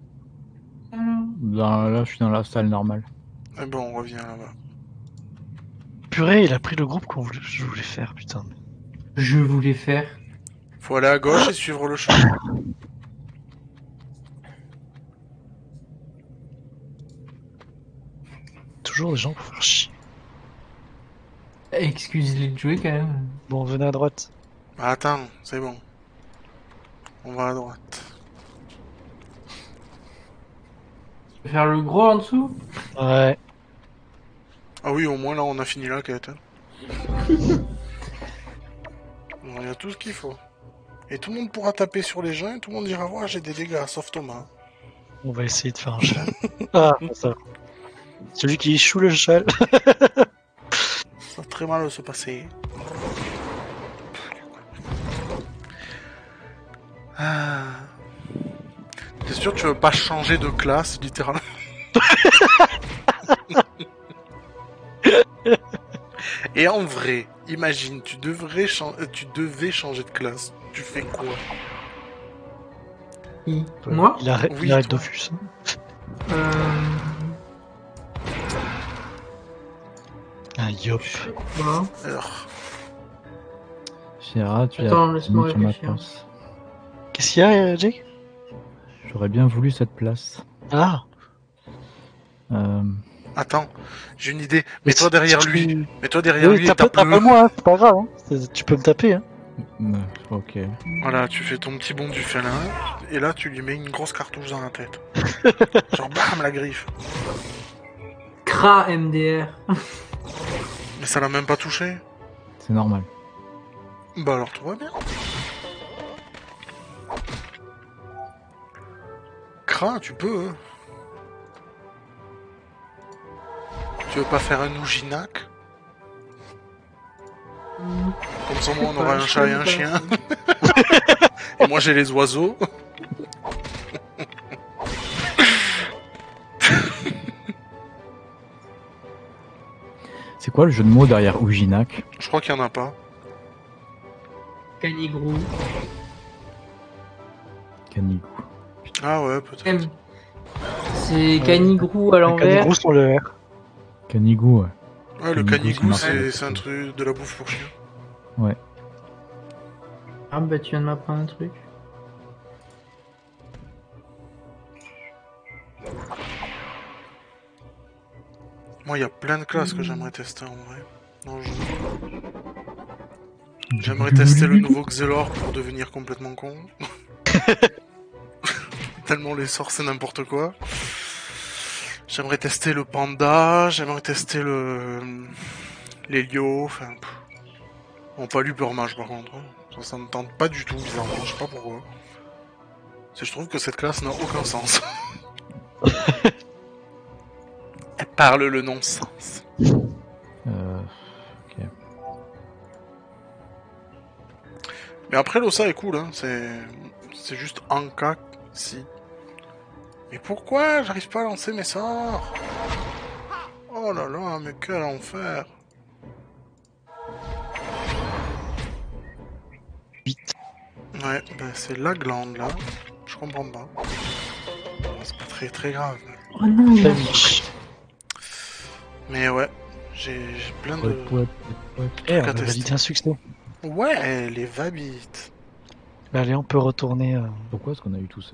Là, je suis dans la salle normale. Eh ben, on revient là-bas. Purée, il a pris le groupe je voulais faire, putain. Je voulais faire. Faut aller à gauche et suivre le chemin. Toujours des gens pour faire chier. Excuse-les de jouer quand même. Bon, venez à droite. Ah, attends, c'est bon. On va à droite. Je vais faire le gros en dessous. Ouais. Ah oui, au moins là, on a fini la quête. Hein. Il y a tout ce qu'il faut. Et tout le monde pourra taper sur les gens et tout le monde dira ouais, j'ai des dégâts, sauf Thomas. On va essayer de faire un châle. Ah, ça. Celui qui échoue le châle. Ça va très mal se passer. Ah. T'es sûr que tu veux pas changer de classe, littéralement? Et en vrai, imagine, tu devais changer de classe. Tu fais quoi? Qui Moi Il arrête, Oui, il arrête toi. Dofus. euh... Ah, yop. Quoi Alors, Shira, tu Attends, as laisse-moi mis sur ma réfléchir. place. Qu'est-ce qu'il y a, Jake? J'aurais bien voulu cette place. Ah. attends, j'ai une idée. Mets-toi derrière lui. Mets-toi derrière Oui, lui et tape-le. tape-moi, hein, c'est pas grave. Hein. Tu peux me taper. Hein. Ok. Voilà, tu fais ton petit bond du félin, et là tu lui mets une grosse cartouche dans la tête. Genre bam, la griffe. Cra MDR. Mais ça l'a même pas touché. C'est normal. Bah alors tout va bien. Cra, tu peux. Hein. Tu veux pas faire un Ouginac? Comme ça, moi, on aura un chat et un chien. Et moi, j'ai les oiseaux. C'est quoi le jeu de mots derrière Ujinac? Je crois qu'il y en a pas. Canigrou. Canigou. Ah ouais, peut-être. M. C'est Canigrou à Un l'envers. canigrou sur le R. Canigou, ouais. Ouais, le Canigou, canigou, ça marche. c'est un truc de la bouffe pour chien. Ah bah tu viens de m'apprendre un truc. Moi, il y a plein de classes que j'aimerais tester en vrai. Dans le jeu. J'aimerais tester le nouveau Xelor pour devenir complètement con. Tellement les sorts, c'est n'importe quoi. J'aimerais tester le panda, j'aimerais tester l'hélio, enfin... Bon, pas l'hypermage par contre. Hein. Ça me tente pas du tout, bizarrement, je sais pas pourquoi. Je trouve que cette classe n'a aucun sens. Elle parle le non-sens. Ok. Mais après, l'ossa est cool, hein. C'est juste en cas si. Mais pourquoi j'arrive pas à lancer mes sorts? Oh là là, mais quel enfer. Vite. Ouais, bah c'est la glande là. Je comprends pas. C'est pas très très grave. Oh non, il a... Mais ouais, j'ai plein de... Eh, on à a tester. validé un succès. Ouais, les vabites. Bah, allez, on peut retourner. Pourquoi est-ce qu'on a eu tout ça?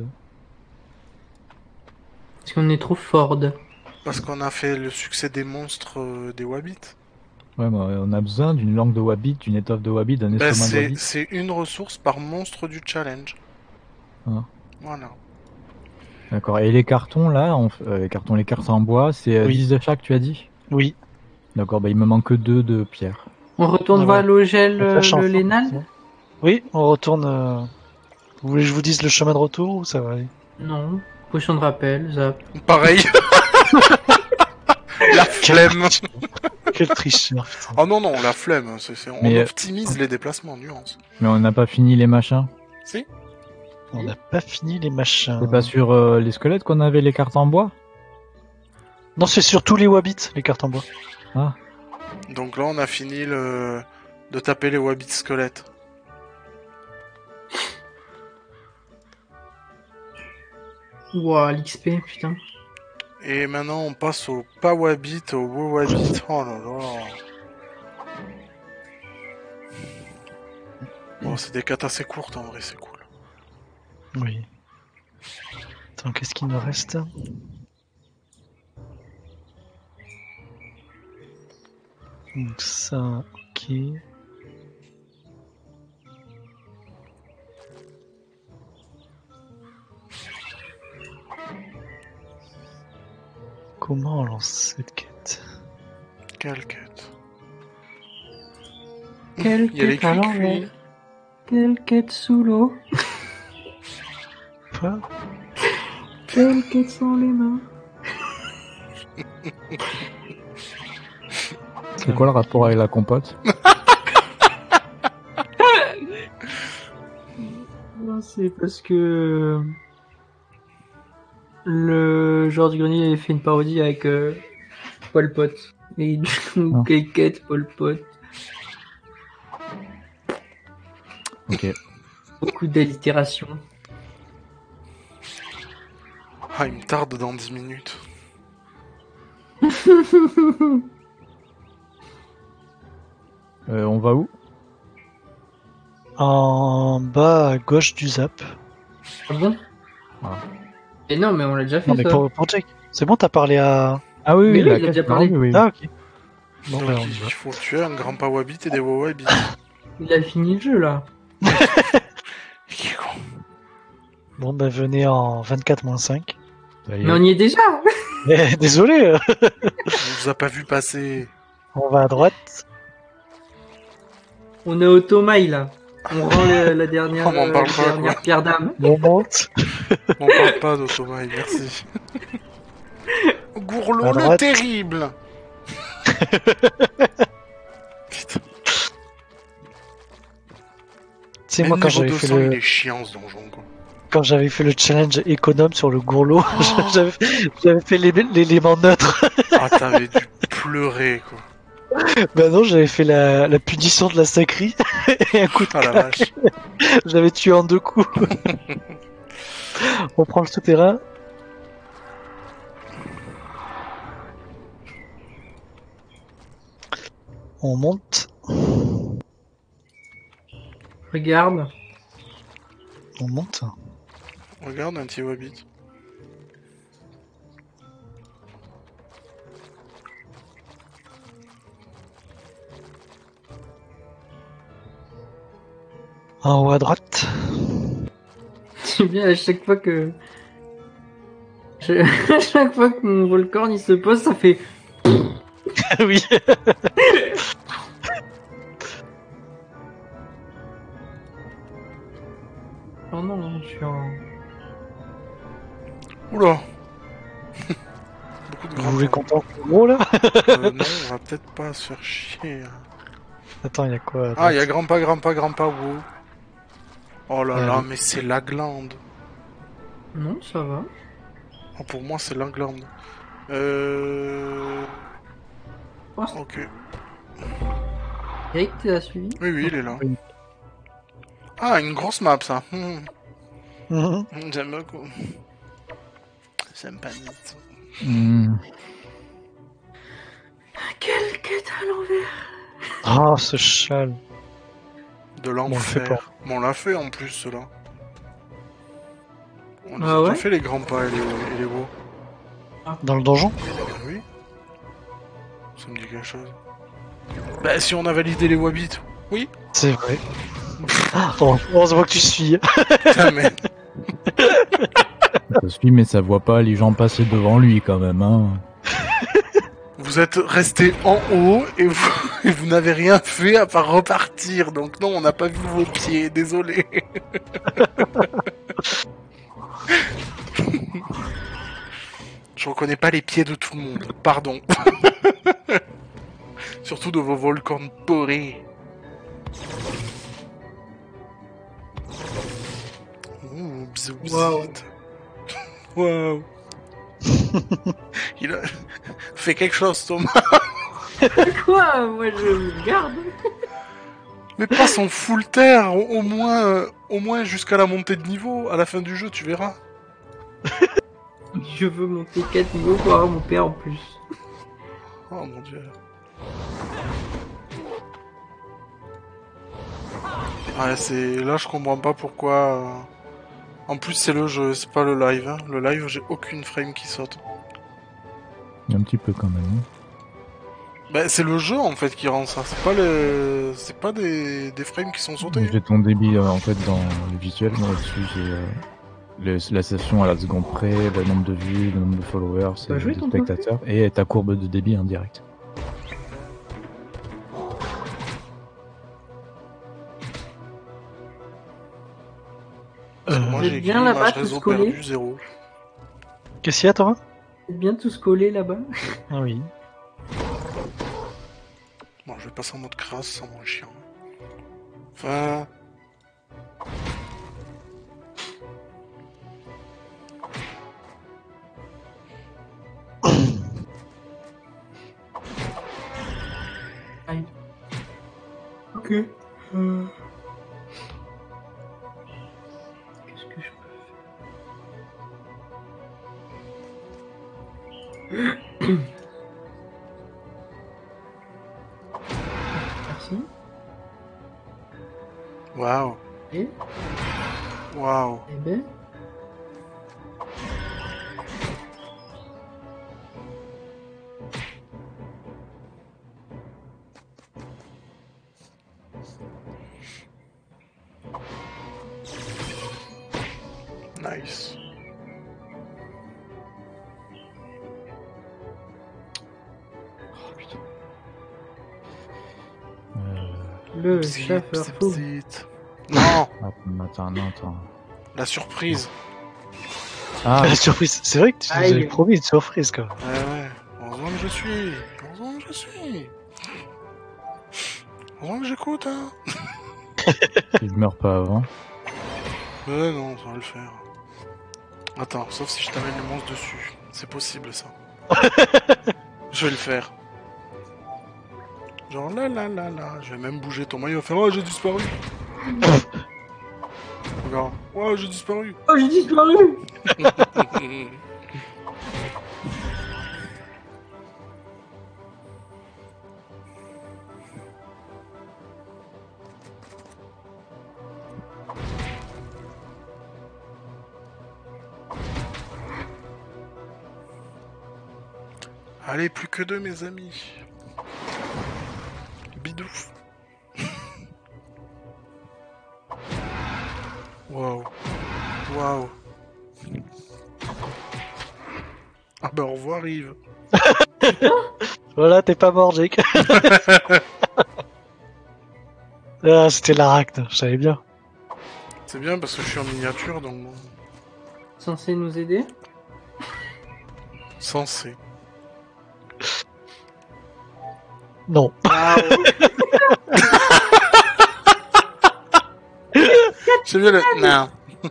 Parce qu'on est trop Ford. Parce qu'on a fait le succès des monstres des wabites. Ouais, mais on a besoin d'une langue de Wabbit, d'une étoffe de Wabbit, d'un Bah, estomac de Wabbit. c'est une ressource par monstre du challenge. Ah. Voilà. D'accord. Et les cartons là, les cartes en bois, c'est Oui. 10 de chaque, tu as dit? Oui. D'accord, bah il me manque que 2 de pierre. On retourne Ah voir ouais. l'Ogel, On cherche le ensemble, Lénal? c'est bon. Oui, on retourne. Vous voulez que je vous dise le chemin de retour ou ça va aller? Non. Potion de rappel, zap. Pareil. La flemme. Quel tricheur, putain. Oh non, non, la flemme. On Mais, optimise les déplacements, nuance. Mais on n'a pas fini les machins. Si. On n'a pas fini les machins. C'est pas sur les squelettes qu'on avait les cartes en bois? Non, c'est sur tous les Wabbits, les cartes en bois. Ah. Donc là, on a fini de taper les wabites squelettes. Ouah, l'XP, putain. Et maintenant, on passe au pas wabit, au wawabit. Oh là là. Bon, c'est des quêtes assez courtes en vrai, c'est cool. Oui. Attends, qu'est-ce qu'il nous reste? Donc ça, ok. Comment on lance cette quête? Quelle quête? Quelle Il y a les quête à cuits-cuits. l'envers. Quelle quête sous l'eau. Quoi? Quelle quête sans les mains. C'est quoi le rapport avec la compote? Non, c'est parce que le joueur du grenier avait fait une parodie avec Pol Pot. Et du coup, Ah. quelle quête Pol Pot. Ok. Beaucoup d'allitération. Ah, il me tarde dans 10 minutes. On va où? En bas à gauche du zap. Ah bon? Ah. Et non, mais on l'a déjà fait Non mais ça. pour Jake. C'est bon, t'as parlé à... Ah oui, Mais oui, oui, la il a quête, déjà ah parlé. oui, oui. Ah ok. Bon Donc, ben on y va. il faut tuer un grand pas wabit et des wawabits. Il a fini le jeu là. Qui est con. Bon ben venez en 24-5. Ça y est. Mais on y est déjà. Eh, désolé, On vous a pas vu passer. on va à droite. On est au Tomaï là. On rend la dernière, On m'en parle pas, dernière quoi. pierre d'âme. On monte. On parle pas d'Automaï, merci. Gourlot À le droite. terrible. Putain. Tu sais, Même moi quand niveau j'avais fait 200, il le... est chiant ce donjon quoi. Quand j'avais fait le challenge économe sur le gourlot, Oh. j'avais fait l'élément neutre. Ah, t'avais dû pleurer quoi. Bah non, j'avais fait la punition de la sacrie et un coup de Ah la claque. vache. J'avais tué en 2 coups. On prend le souterrain. On monte. Regarde. On monte. Regarde un petit wabit. En haut à droite. C'est bien à chaque fois que. À chaque fois que mon volcan il se pose, ça fait. Oui. Oh non, je suis en. Oula. Beaucoup de Vous grands voulez points. qu'on tente le gros là? Non, on va peut-être pas se faire chier. Attends, il y a quoi à Ah, il y a droite grand pas, wow. Oh là là, mais c'est la glande. Non, ça va. Oh, pour moi, c'est la glande. Ok. Eric, tu l'as suivi? Oui, oui, il est là. Oui. Ah, une grosse map, ça. Mhm. J'aime beaucoup. J'aime pas du tout. Quelle quête à l'envers! Oh, ce châle. De Bon, on le fait l'enfer. Mais on l'a fait en plus, cela. On les Ah a déjà ouais? fait, les grands pas et les hauts. Dans le donjon? Oui. Ça me dit quelque chose. Bah, si on a validé les Wabbits. Oui. C'est vrai. Oh, heureusement que tu suis. Putain, mais... Ça suit, mais ça voit pas les gens passer devant lui quand même. Hein. Vous êtes resté en haut et vous n'avez rien fait à part repartir. Donc non, on n'a pas vu vos pieds. Désolé. Je reconnais pas les pieds de tout le monde. Pardon. Surtout de vos volcans de porée. Ouh, bzou, Waouh. bzit. Waouh. Il a fait quelque chose, Thomas. Quoi? Moi, je garde. Mais passe en full terre, au moins jusqu'à la montée de niveau. À la fin du jeu, tu verras. Je veux monter 4 niveaux pour avoir mon père en plus. Oh mon dieu. Ouais, c'est... Là, je comprends pas pourquoi... En plus, c'est le jeu, c'est pas le live. Hein. Le live, j'ai aucune frame qui saute. Un petit peu quand même. Hein. Bah, c'est le jeu, en fait, qui rend ça. C'est pas le... C'est pas des frames qui sont sautés. J'ai ton débit en fait dans le visuel. Moi au-dessus, j'ai la session à la seconde près, le nombre de vues, le nombre de followers, T'as joué de ton spectateurs et ta courbe de débit en direct. Moi, Vous j'ai êtes écrit bien là-bas, image tous réseau collés perdu 0. Qu'est-ce qu'il y a, Thomas? Vous êtes bien tous collés là-bas? Ah oui. Bon, je vais passer en mode crasse, sans mon chien. Enfin... Aïe. Ok. Qu'est-ce que je peux faire? Merci. Waouh. Et, Waouh. eh ben, Nice. Oh putain. le Bzit, chasseur bzit, fou. bzit. Non. Attends. La surprise. Ah, La surprise. C'est vrai que tu nous Aïe. avais promis une surprise, quand même. Ouais. Heureusement que je suis. Heureusement que je suis. Heureusement que j'écoute, hein. si je meurs pas avant. Mais non, ça va le faire. Attends, sauf si je t'amène le monstre dessus. C'est possible, ça. Je vais le faire. Genre là. Je vais même bouger ton maillot. Faire, oh, j'ai disparu. Regarde. Oh, j'ai disparu. Oh, j'ai disparu! Allez, plus que deux, mes amis. Bidouf. Waouh. Waouh. Ah bah, au revoir, Yves. Voilà, t'es pas mort, Jake. Ah, c'était l'Arachne, je savais bien. C'est bien parce que je suis en miniature, donc bon. Censé nous aider? Censé. Non. J'ai vu le... Non.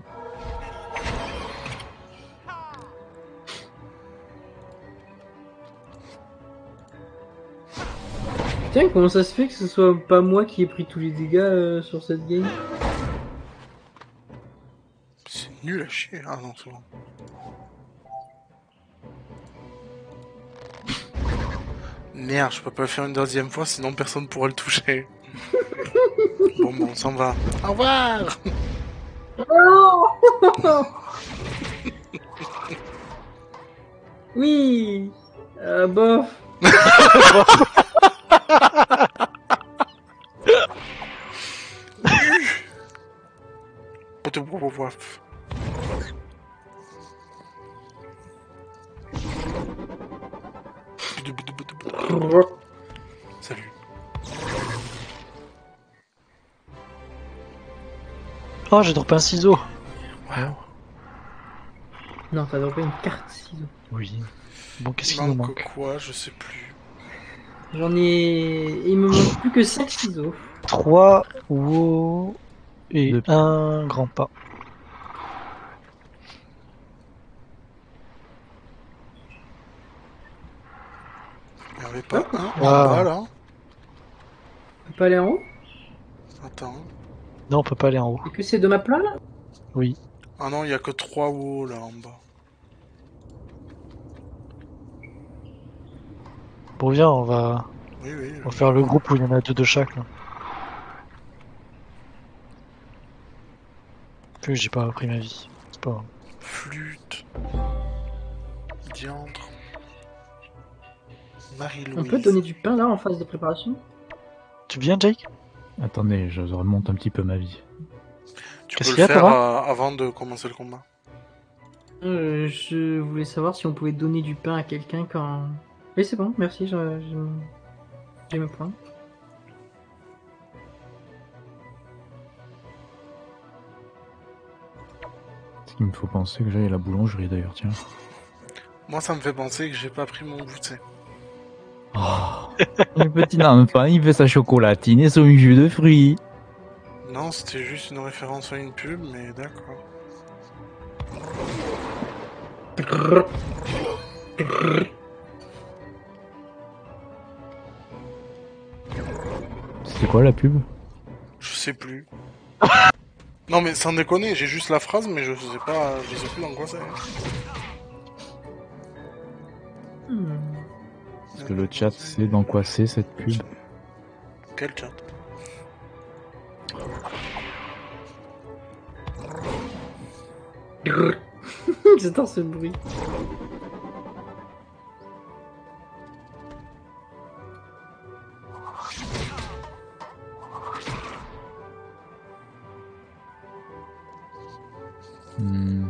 Putain, comment ça se fait que ce soit pas moi qui ai pris tous les dégâts sur cette game? C'est nul à chier. Ah non, c'est bon. Merde, je peux pas le faire une deuxième fois, sinon personne pourra le toucher. Bon, on s'en va. Au revoir. Oui. Bof. Salut. Oh, j'ai droppé un ciseau. Wow. Non, t'as droppé une carte ciseaux. Oui. Bon, qu'est-ce Il qu'il nous manque manque? quoi? Je sais plus. J'en ai... Il me manque plus que 5 ciseaux. 3 WoW et Deux. un grand pas. Il n'y avait pas un en Ah. bas là? On peut pas aller en haut? Attends. Non, on peut pas aller en haut. Et que c'est de ma plat là? Oui. Ah non, il y a que 3 hauts là en bas. Bon, viens, on va Oui. faire le groupe où il y en a 2 de chaque. Là. Puis j'ai pas pris ma vie. C'est pas grave. Flûte. Diantre. On Marie-Louise. peut donner du pain là en phase de préparation? Tu viens, Jake? Attendez, je remonte un petit peu ma vie. Tu Qu'est-ce peux qu'il y le a, faire Thomas avant de commencer le combat. Je voulais savoir si on pouvait donner du pain à quelqu'un quand... Oui, c'est bon, merci, j'ai mes points. Ce qu'il me faut penser que j'aille à la boulangerie d'ailleurs, tiens. Moi, ça me fait penser que j'ai pas pris mon goûter. Oh, le petit enfant, il fait sa chocolatine et son jus de fruits. Non, c'était juste une référence à une pub, mais d'accord. C'était quoi la pub? Je sais plus. Non mais sans déconner, j'ai juste la phrase, mais je sais pas, je sais plus dans quoi c'est. Parce que le chat sait dans quoi c'est cette pub. Quel chat? J'adore ce bruit. Hmm.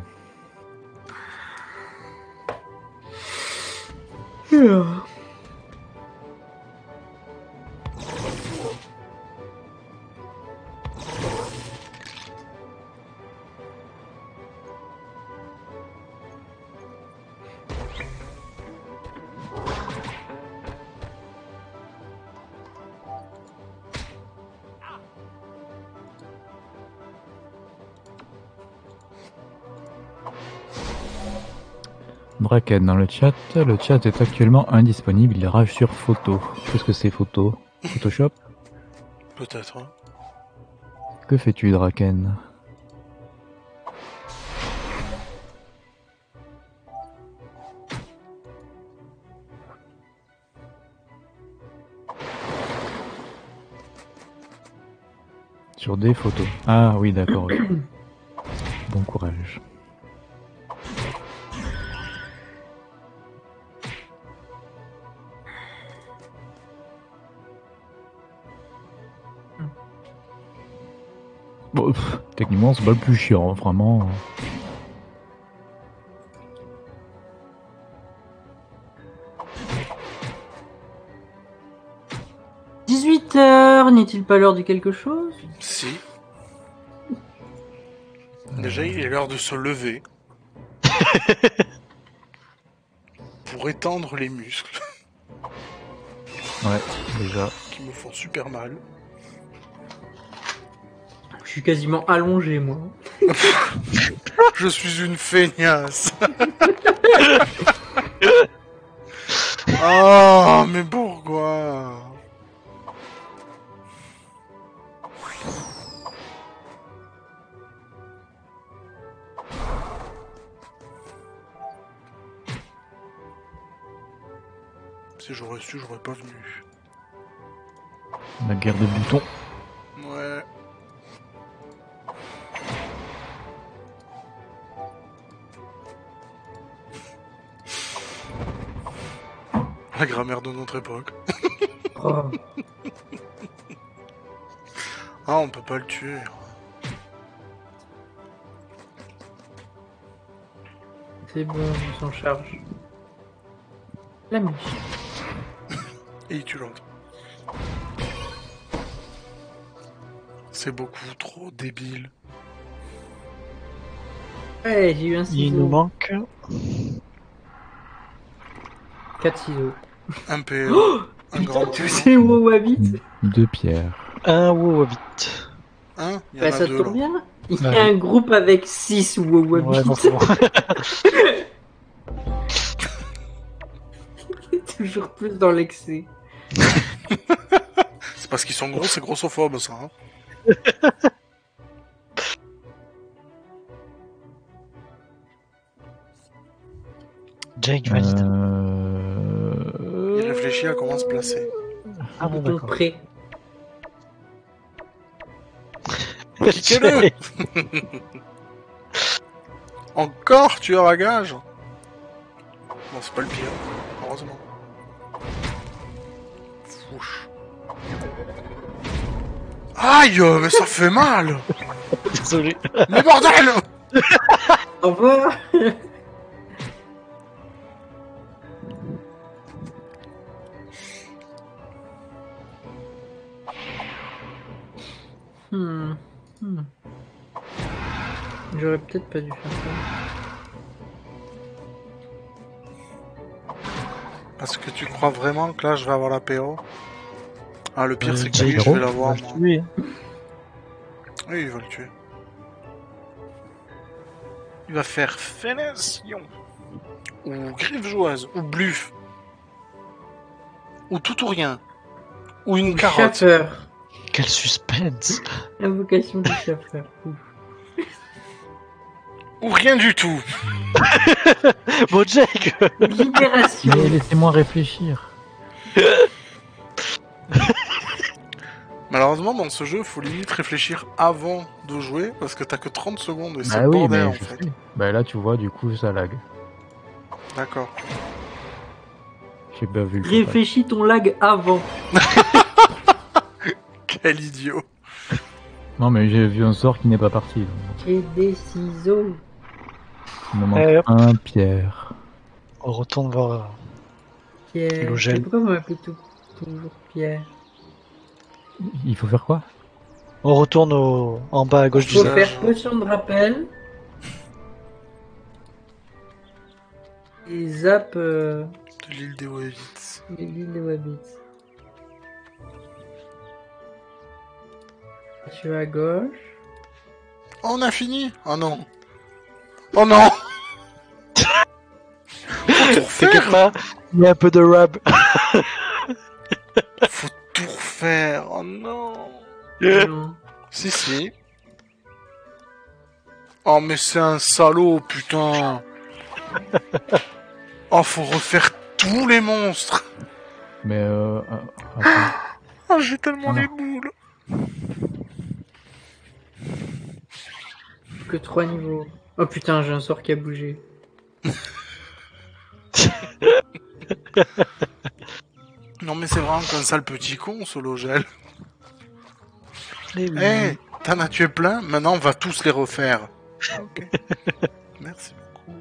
Draken dans le chat est actuellement indisponible, il rage sur photo. Qu'est-ce que c'est photo? Photoshop? Peut-être. Hein. Que fais-tu Draken? Sur des photos. Ah oui d'accord. Ok. Bon courage. Bon, techniquement c'est pas le plus chiant, hein, vraiment. 18h, n'est-il pas l'heure de quelque chose? Si. Déjà, il est l'heure de se lever. Pour étendre les muscles. Ouais, déjà. Qui me font super mal. suis quasiment allongé, moi. Je suis une feignasse. Oh, mais pourquoi? Si j'aurais su, j'aurais pas venu. La guerre des boutons. Ouais. La grammaire de notre époque. Oh. Ah, on peut pas le tuer. C'est bon, on s'en charge. La miche. Et il tue l'autre. C'est beaucoup trop débile. Ouais, j'ai eu un Il nous ciseau. manque 4 ciseaux. Un PO. Un grand Putain, PO. c'est Wowabit. 2 pierres. un Wowabit. Hein? Il y Bah, en a ça deux, tombe là. bien. Il y a Ouais. un groupe avec 6 Wowabit. Ouais, non, c'est bon. Toujours plus dans l'excès. C'est parce qu'ils sont gros, c'est grossophobe, ça. Hein. Jake valide. Il réfléchit à comment se placer. Ah bon, Bouton d'accord. prêt. Piquez-le. Encore tueur à gage. Bon, c'est pas le pire, heureusement. Fouche. Aïe, mais ça fait mal. Désolé. Mais bordel. Au revoir. Hmm. Hmm. J'aurais peut-être pas dû faire ça. Parce que tu crois vraiment que là, je vais avoir la PO? Ah, le pire, c'est que lui, Jake je vais va l'avoir, le moi. tuer. Oui, il va le tuer. Il va faire Fenation. Ou Griffe Joueuse. Ou Bluff. Ou tout ou rien. Ou une carotte. Chasseur. Quel suspense. Invocation du chasseur. Ouf. Ou rien du tout. Bon, Jake. Libération. Mais laissez-moi réfléchir. Malheureusement, dans ce jeu, faut limite réfléchir avant de jouer, parce que t'as que 30 secondes et c'est Ah le oui, bordel, mais en je fait. sais. Bah là, tu vois, du coup, ça lag. D'accord. J'ai pas vu le contact. Réfléchis ton lag avant. Quel idiot. Non, mais j'ai vu un sort qui n'est pas parti. donc. J'ai des ciseaux. Il me manque hop. un pierre. On retourne voir. Pierre. Logel. Et pourquoi vous m'appelez toujours Pierre? Il faut faire quoi? On retourne en bas à gauche du Faut Visage. faire potion de rappel. Et zap De l'île des Wavits. les villes de Wabbit. Tu vas à gauche. Oh, on a fini. Oh non. Oh non. Faut tout T'inquiète refaire. pas, il y a un peu de rab. Faut tout refaire. Oh non. Non. Si, si. Oh, mais c'est un salaud, putain. Oh, faut refaire tous les monstres. Mais attends. Oh, j'ai tellement Ah non. les boules. Que 3 niveaux. Oh putain, j'ai un sort qui a bougé. Non, mais c'est vraiment qu'un sale petit con, ce Logel. Eh oui. Eh, t'en as tué plein, maintenant on va tous les refaire. Ok. Merci beaucoup.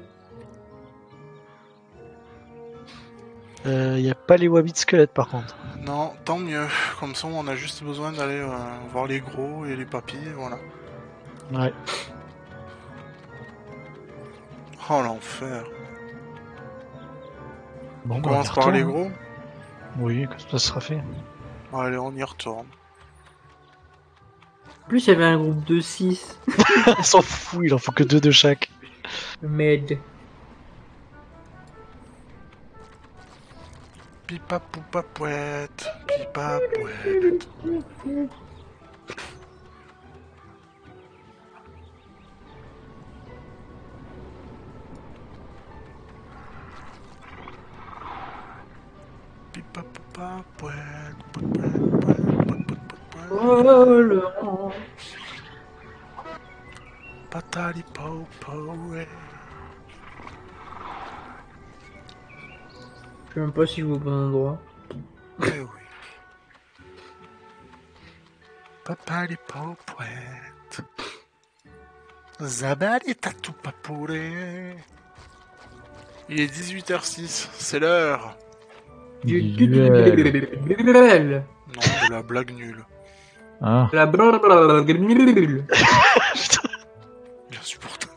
Il y a pas les Wabbit squelettes par contre. Non, tant mieux. Comme ça, on a juste besoin d'aller voir les gros et les papilles, voilà. Ouais. Oh, l'enfer. Bon, On bah, commence y par les retourne, gros. hein. Oui, que ça sera fait. Allez, on y retourne. En plus, il y avait un groupe de 6. Il s'en fout, il en faut que 2 de chaque. Merde. Pipa poupa pouette, pipa pouette. Pipa poupa pouette, pouette, pouette, pouette, pouette, pouette, pouette. Oh, Laurent. Patali po po, ouais. Je sais même pas si je vais au bon endroit. Eh oui. Papali po pouette. Zabali tatou papouré. Il est 18h06, c'est l'heure. Visuel. Non, de la blague nulle. Ah, La blablabla. Insupportable.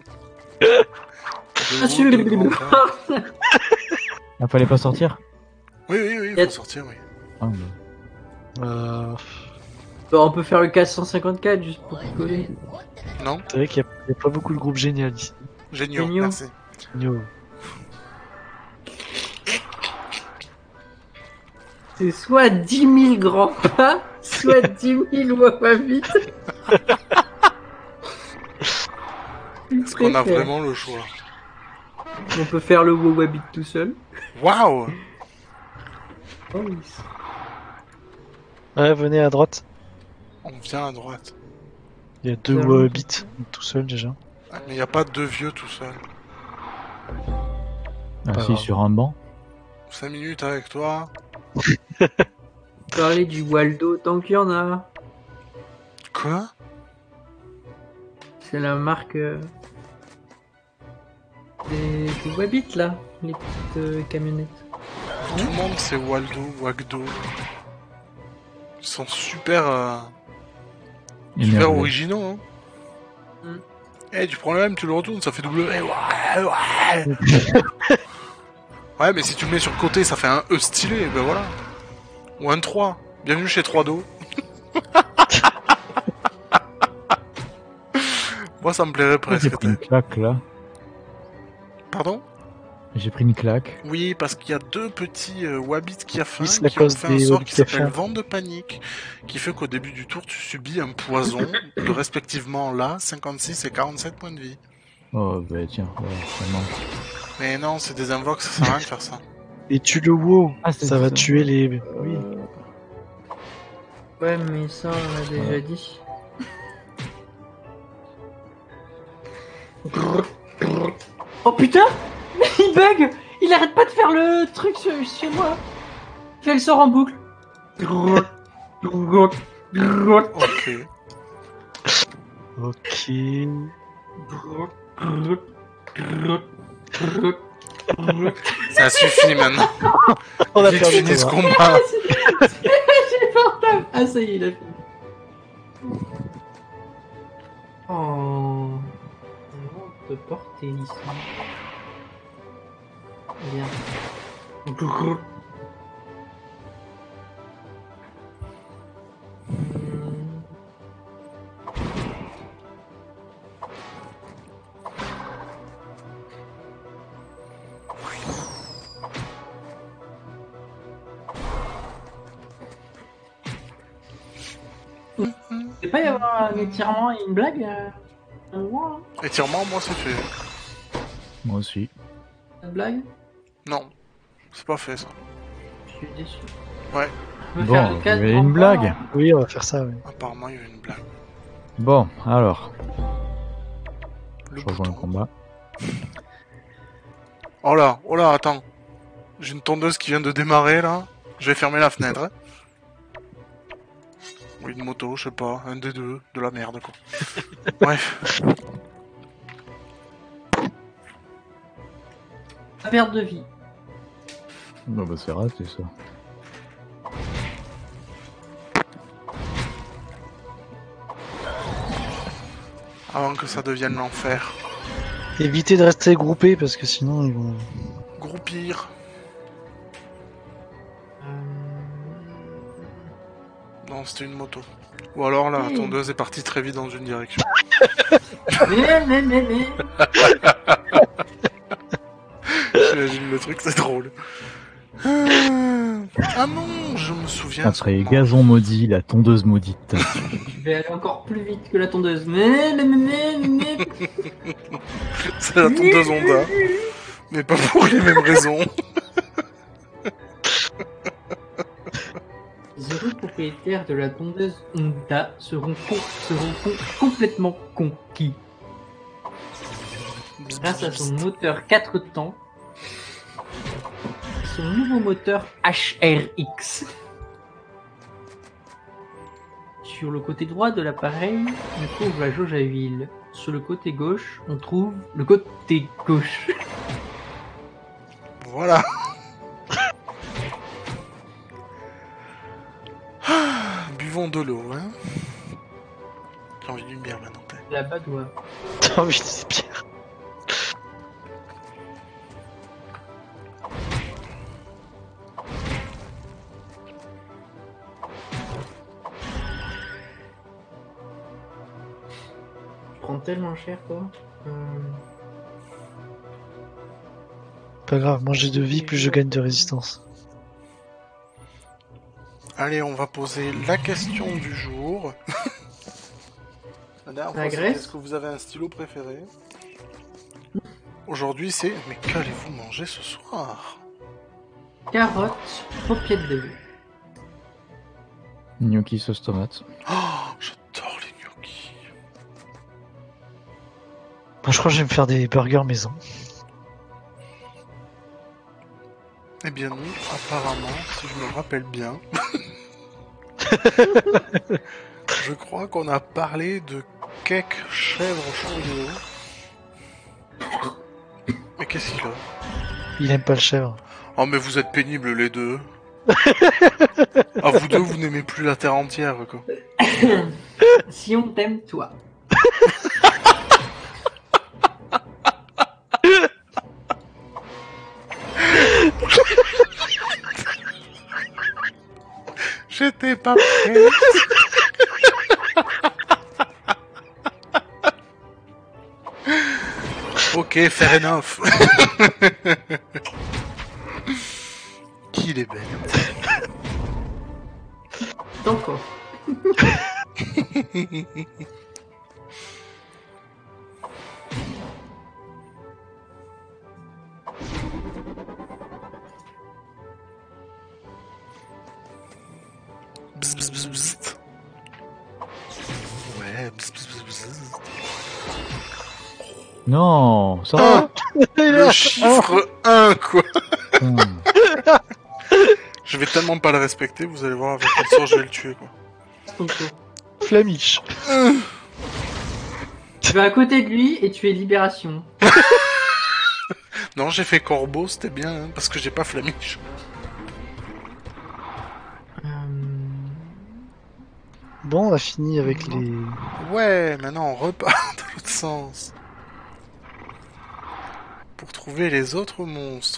ah, fallait pas sortir. Oui, il faut sortir, oui. Ah, bah. Bon, on peut faire le 454 juste pour rigoler. Non, C'est vrai qu'il n'y a pas beaucoup de groupes géniaux ici. géniaux, Géniaux. merci. Géniaux. C'est soit 10 000 grands pas, soit 10 000 Wawabit. Est-ce qu'on a vraiment le choix? On peut faire le Wawabit tout seul. Waouh! Oh, oui. Ouais, venez à droite. On vient à droite. Il y a 2 Clairement. bits tout seul déjà. Ah, mais il n'y a pas deux vieux tout seuls. Assis grave. sur un banc. 5 minutes avec toi. Parler du Waldo tant qu'il y en a. Quoi? C'est la marque des Wawabit là, les petites camionnettes. Tout le monde c'est Waldo, Wagdo. Ils sont super Énervé. originaux, hein. Mm. Eh, tu prends le M, tu le retournes, ça fait double. Eh, ouais. Ouais, mais si tu le mets sur le côté, ça fait un E stylé, ben voilà. Ou un 3. Bienvenue chez 3Do. Moi, ça me plairait J'ai presque. pris une claque là. Pardon? J'ai pris une claque. Oui, parce qu'il y a deux petits Wabbits qui a faim, Oui, c'est la qui ont cause fait un des sort Wabbits qui qui a s'appelle faim. Vent de panique, qui fait qu'au début du tour, tu subis un poison de respectivement là, 56 et 47 points de vie. Oh bah tiens, voilà, vraiment. Mais non, c'est des invoques, ça sert à rien de faire ça. Et tue le WoW, Ah, c'est ça va ça. tuer les... Oui. Ouais, mais ça on l'a déjà dit. Oh putain! Il bug! Il arrête pas de faire le truc chez moi! Fait le sort en boucle. Ok. Ok. Ça suffit maintenant. On a Vite perdu fini ce Thomas. combat. J'ai portable. Ah ça y est, il a fini. Oh. Comment te porter ici? Bien. Il pas y avoir un étirement et une blague un mois, hein? Étirement, moi, c'est fait. Moi aussi. Une blague? Non, c'est pas fait ça. Je suis déçu. Ouais. On peut Bon, faire le vous quatre avez en une bas, blague? hein. Oui, on va faire ça, oui. Apparemment, il y a une blague. Bon, alors, Le je rejoins le bouton. combat. Oh là, attends. J'ai une tondeuse qui vient de démarrer là. Je vais fermer la fenêtre. Hein. Ou une moto, je sais pas, un des deux, de la merde quoi. Bref. La perte de vie. Non, bah c'est raté ça. Avant que ça devienne l'enfer. Évitez de rester groupés parce que sinon ils vont... Groupir. Non, c'était une moto. Ou alors là, la tondeuse est partie très vite dans une direction. Mais. J'imagine le truc, c'est drôle. Ah non, je me souviens. Après gazon maudit, la tondeuse maudite. Je vais aller encore plus vite que la tondeuse. Mais. C'est la tondeuse Honda. Mais pas pour les mêmes raisons. Les heureux propriétaires de la tondeuse Honda seront complètement conquis. Grâce à son moteur 4 temps, son nouveau moteur HRX. Sur le côté droit de l'appareil, on trouve la jauge à huile. Sur le côté gauche, on trouve le côté gauche. Voilà. Buvons de l'eau, hein. J'ai envie d'une bière maintenant. Là-bas doit. T'as envie de pierre. Tu prends tellement cher, toi. Pas grave, moins j'ai de vie, plus je gagne de résistance. Allez, on va poser la question du jour. La dernière fois, c'était, est-ce que vous avez un stylo préféré? Aujourd'hui, c'est mais qu'allez-vous manger ce soir? Carottes, paupiètes de veau. Gnocchi sauce tomate. Oh, j'adore les gnocchis. Moi, je crois que je vais me faire des burgers maison. Eh bien non, apparemment, si je me rappelle bien, je crois qu'on a parlé de cake chèvre chorizo. Mais qu'est-ce qu'il a? Il aime pas le chèvre. Oh mais vous êtes pénibles les deux. Ah vous deux, vous n'aimez plus la terre entière quoi. Si on t'aime, toi. J'étais pas prêt. Ok, fair enough. Qu'il est belle. Encore. Bzz, bzz, bzz, bzz. Ouais, bzz, bzz, bzz, bzz. Non, ça Ah, le chiffre 1 quoi. va. Je vais tellement pas le respecter, vous allez voir avec quel sort je vais le tuer quoi. Ton tour. Flamiche. Tu vas à côté de lui et tu es libération. Non, j'ai fait corbeau, c'était bien, hein, parce que j'ai pas flamiche. Bon, on a fini avec les... Ouais, maintenant on repart dans l'autre sens. Pour trouver les autres monstres.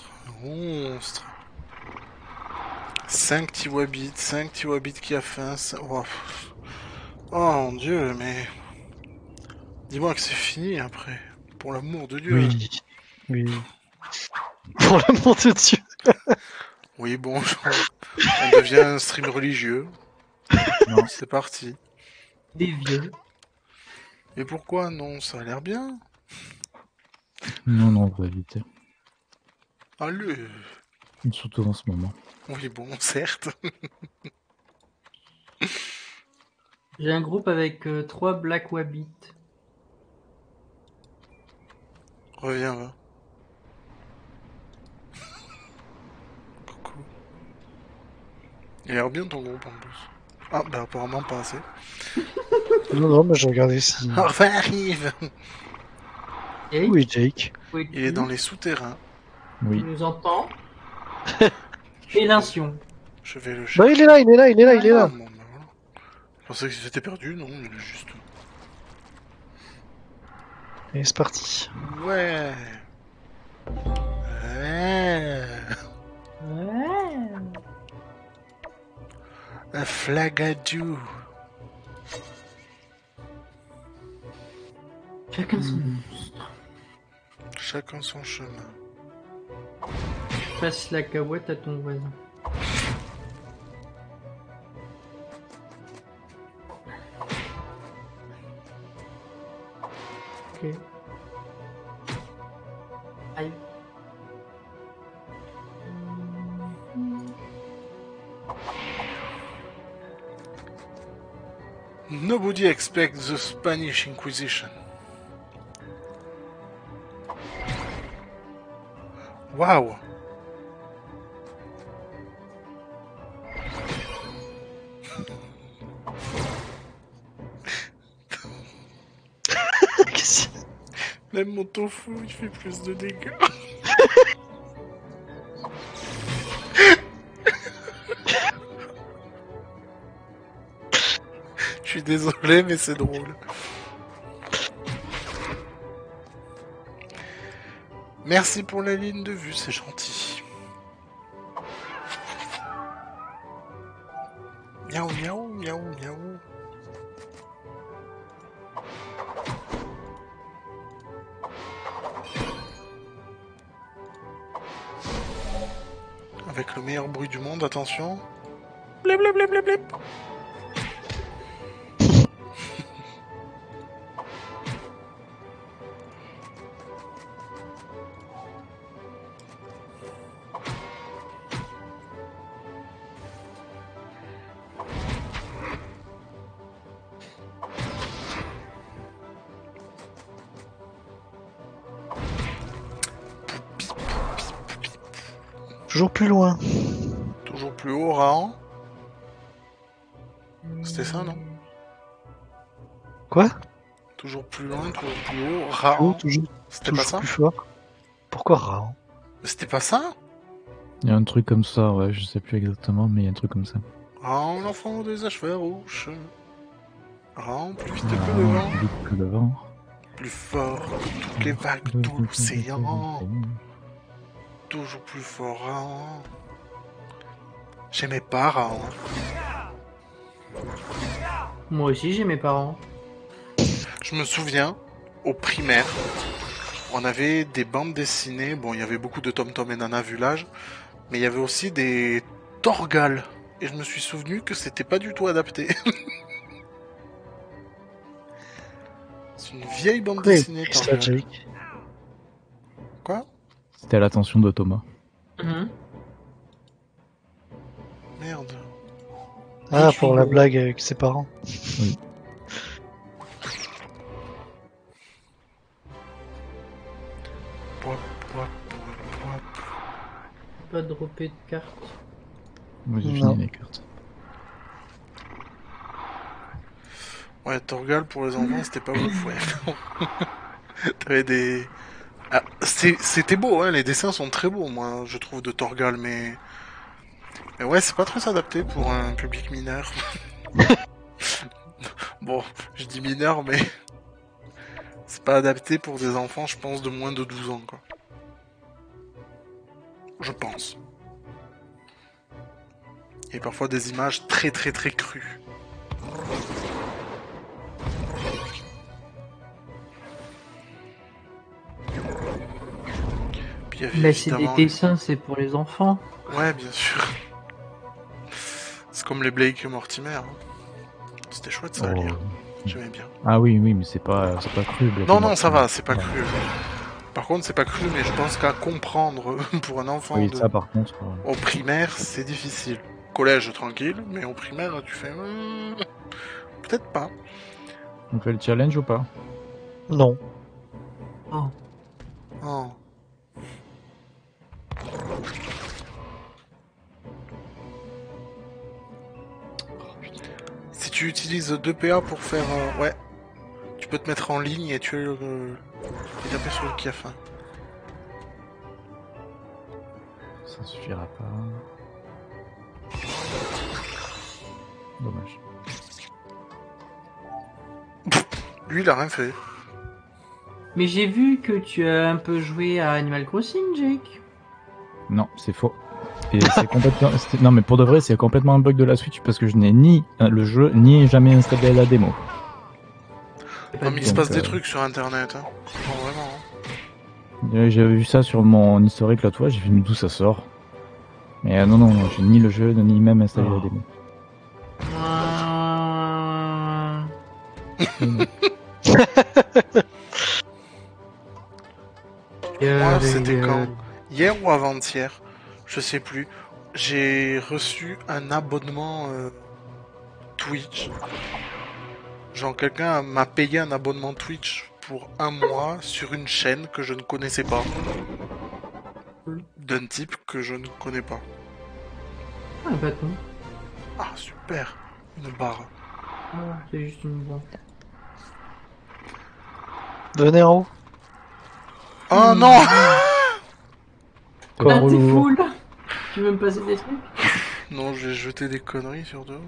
5 Tiwabits, 5 Tiwabits qui a faim. Oh. Oh mon dieu, mais... Dis-moi que c'est fini après. Pour l'amour de Dieu. Oui. Oui. Pour l'amour de Dieu. Oui, bon, on devient un stream religieux. Non, c'est parti. Des vieux. Et pourquoi non? Ça a l'air bien. Non, on va éviter. Allez. Surtout en ce moment. Oui, bon, certes. J'ai un groupe avec 3 Black Wabbit. Reviens, va. Coucou. Il a l'air bien ton groupe en plus. Ah, bah apparemment pas assez. Non, mais je regardais si... Au revoir, arrive. Et Oui, Jake. Il est dans les souterrains. Oui. Tu nous entends? Élincion. Je vais le Bah, chercher. il est là, il est là, il est là, il est là. Bon, bah, voilà. Je pensais que c'était perdu, non, il est juste... Et c'est parti. Ouais. Ouais. Ouais. Un flagadou. Chacun son monstre. Chacun son chemin. Passe la cahuète à ton voisin. Ok. Aïe. Nobody expects the Spanish Inquisition. Waouh. Qu'est-ce- Même mon tofu, il fait plus de dégâts. Je suis désolé, mais c'est drôle. Merci pour la ligne de vue, c'est gentil. Miaou, miaou, miaou, miaou. Avec le meilleur bruit du monde, attention. Blip, blip, blip, blip, blip. Toujours plus loin. Toujours plus haut, Raon. C'était ça, non? Quoi? Toujours plus loin, toujours plus haut, Oh, Raon. toujours C'était pas toujours ça? plus fort. Pourquoi Raon? C'était pas ça? Il y a un truc comme ça, ouais, je sais plus exactement, mais il y a un truc comme ça. Raon, l'enfant des âges farouches. Raon, plus vite que le Ah, vent. plus vite que le vent. Plus fort que toutes les vagues de l'océan. Toujours plus fort, Raon. J'aimais pas Raon. Moi aussi, j'ai mes parents. Je me souviens, au primaire, on avait des bandes dessinées. Bon, il y avait beaucoup de Tom Tom et Nana vu l'âge, mais il y avait aussi des Torgal. Et je me suis souvenu que c'était pas du tout adapté. C'est une vieille bande dessinée, Ça, Torgal. Jake. Quoi? C'était à l'attention de Thomas. Mhm. Merde. Ah, Je pour suis la gros. blague avec ses parents. Pouap, pouap, pouap, pouap. Pas dropper de carte. Moi j'ai Non. fini les cartes. Ouais, Torgal pour les enfants, c'était pas ouf, ouais. T'avais des... Ah, c'était beau, hein, les dessins sont très beaux, moi, je trouve, de Torgal, mais... Mais ouais, c'est pas très adapté pour un public mineur. Bon, je dis mineur, mais... C'est pas adapté pour des enfants, je pense, de moins de 12 ans, quoi. Je pense. Il y a parfois des images très très très crues. Puis il y avait Là, c'est des évidemment- dessins, c'est pour les enfants. Ouais, bien sûr. C'est comme les Blake et Mortimer. hein. C'était chouette ça à Oh. lire. J'aimais bien. Ah oui, oui, mais c'est pas cru. Black Non, and non, Mortimer. ça va, c'est pas Ouais. cru. Par contre, c'est pas cru, mais je pense qu'à comprendre pour un enfant Oui, de... ça par contre. au primaire, c'est difficile. Collège, tranquille, mais au primaire, tu fais... peut-être pas. On fait le challenge ou pas? Non. Oh. Oh. Si tu utilises 2 PA pour faire... ouais. Tu peux te mettre en ligne et tuer le... et taper sur le qui a faim. Ça suffira pas. Dommage. Lui, il a rien fait. Mais j'ai vu que tu as un peu joué à Animal Crossing, Jake. Non, c'est faux. Et c'est complètement... Non, mais pour de vrai, c'est complètement un bug de la Switch parce que je n'ai ni le jeu, ni jamais installé la démo. Non, mais il se passe des trucs sur internet. Hein. Non, vraiment. Hein. J'avais vu ça sur mon historique l'autre fois, j'ai vu d'où ça sort. Mais non, j'ai ni le jeu, ni même installé la démo. Moi, c'était quand? Hier ou avant-hier? Je sais plus. J'ai reçu un abonnement Twitch. Genre, quelqu'un m'a payé un abonnement Twitch pour un mois sur une chaîne que je ne connaissais pas. D'un type que je ne connais pas. Ah, un bâton. Ah, super. Une barre. Ah, c'est juste une barre. Venez en haut. Oh non. Ah, t'es fou là. Tu veux me passer des trucs? Non, je vais jeter des conneries sur deux.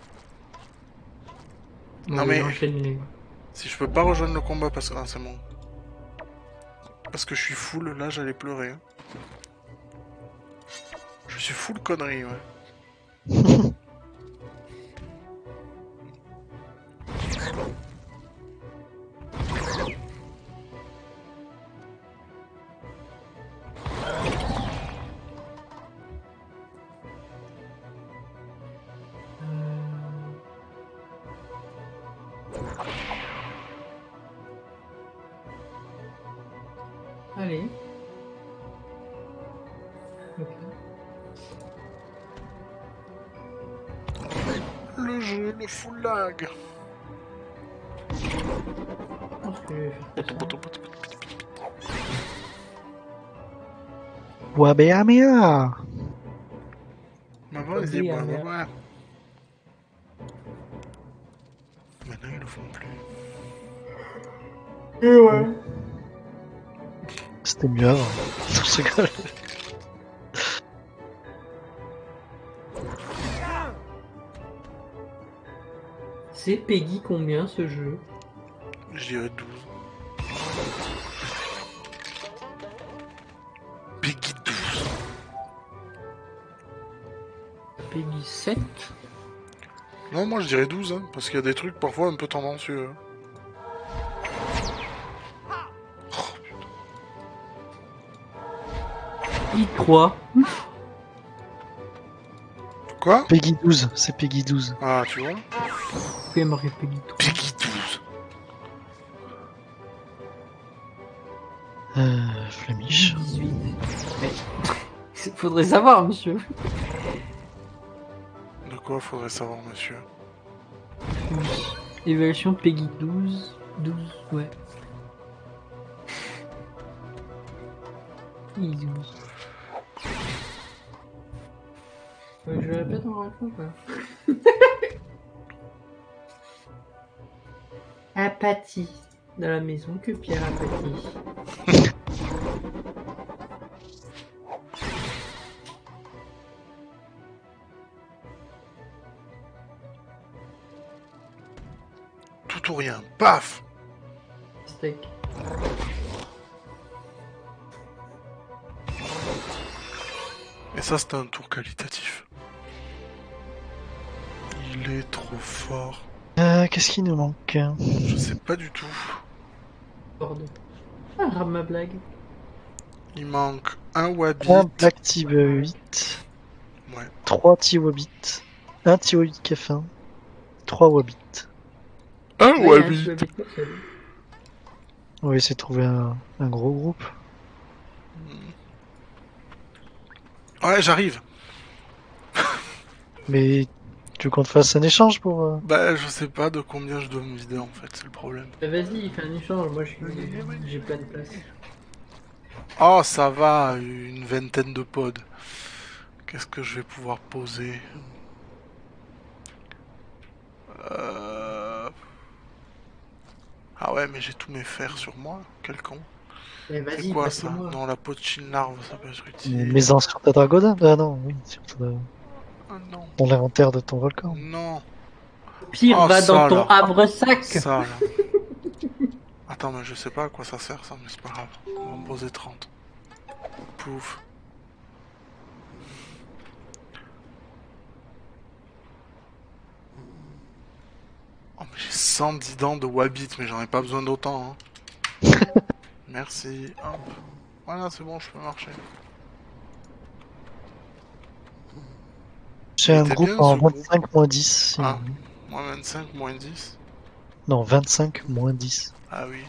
Bon, Non mais... enchaîne-les. Si je peux pas rejoindre le combat parce que... Ah, c'est bon. Parce que je suis full, là j'allais pleurer. Hein. Je suis full conneries, ouais. Allez. Ok. Le jeu, le full lag. Wabeamea. Maman, il dit ouais. Maintenant, ils le font plus. Et ouais. C'était mieux avant. Je rigole. C'est Peggy combien ce jeu? Je dirais 12. Peggy 12. Peggy 7? Non, moi je dirais 12, hein, parce qu'il y a des trucs parfois un peu tendancieux. Hein. Peggy 3. Quoi? Peggy 12, c'est Peggy 12. Ah, tu vois? Vous pouvez marquer Peggy 3. Peggy 12. Flemiche. 18. Mais... Faudrait savoir, monsieur. De quoi faudrait savoir, monsieur? Évaluation Peggy 12. 12, ouais. Peggy 12. Ouais, je vais répéter en raconte, quoi. Apathie. Dans la maison que Pierre apathie. Tout ou rien. Paf! Steak. Et ça, c'était un tour qualitatif. Il est trop fort. Qu'est-ce qui nous manque? Je sais pas du tout. Bordel. Ah, rame ma blague. Il manque un Wabbit. Un Black T8, Ouais. 3 T-Wabbit, un T-Wabbit Cafin, 3 Wabbit. Un Ouais, Wabbit. tu habites tout seul. On va essayer de trouver un gros groupe. Ouais, j'arrive. Mais tu veux qu'on te fasse un échange pour... Bah, je sais pas de combien je dois me vider en fait, c'est le problème. Bah, vas-y, fais un échange. Moi, j'ai plein de place. Oh, ça va, une vingtaine de pods. Qu'est-ce que je vais pouvoir poser? Ah ouais, mais j'ai tous mes fers sur moi, quel con. Mais vas-y, C'est quoi ça? passe-moi. Non, la pochine larve, ça peut être utile. Maison sur ta dragonne? Ah non, oui, sur Ah non. dans l'inventaire de ton volcan. Non. Pire, Oh, va ça, dans ton là. havre-sac. Ça, là. Attends, mais je sais pas à quoi ça sert, ça, mais c'est pas grave. On va en poser 30. Pouf. Oh, mais j'ai 110 dents de Wabbit, mais j'en ai pas besoin d'autant. Hein. Merci. Hop. Voilà, c'est bon, je peux marcher. J'ai Il un était groupe bien, en ce groupe. 25-10. Ah, moins 25, moins 10. Non, 25-10. Ah oui.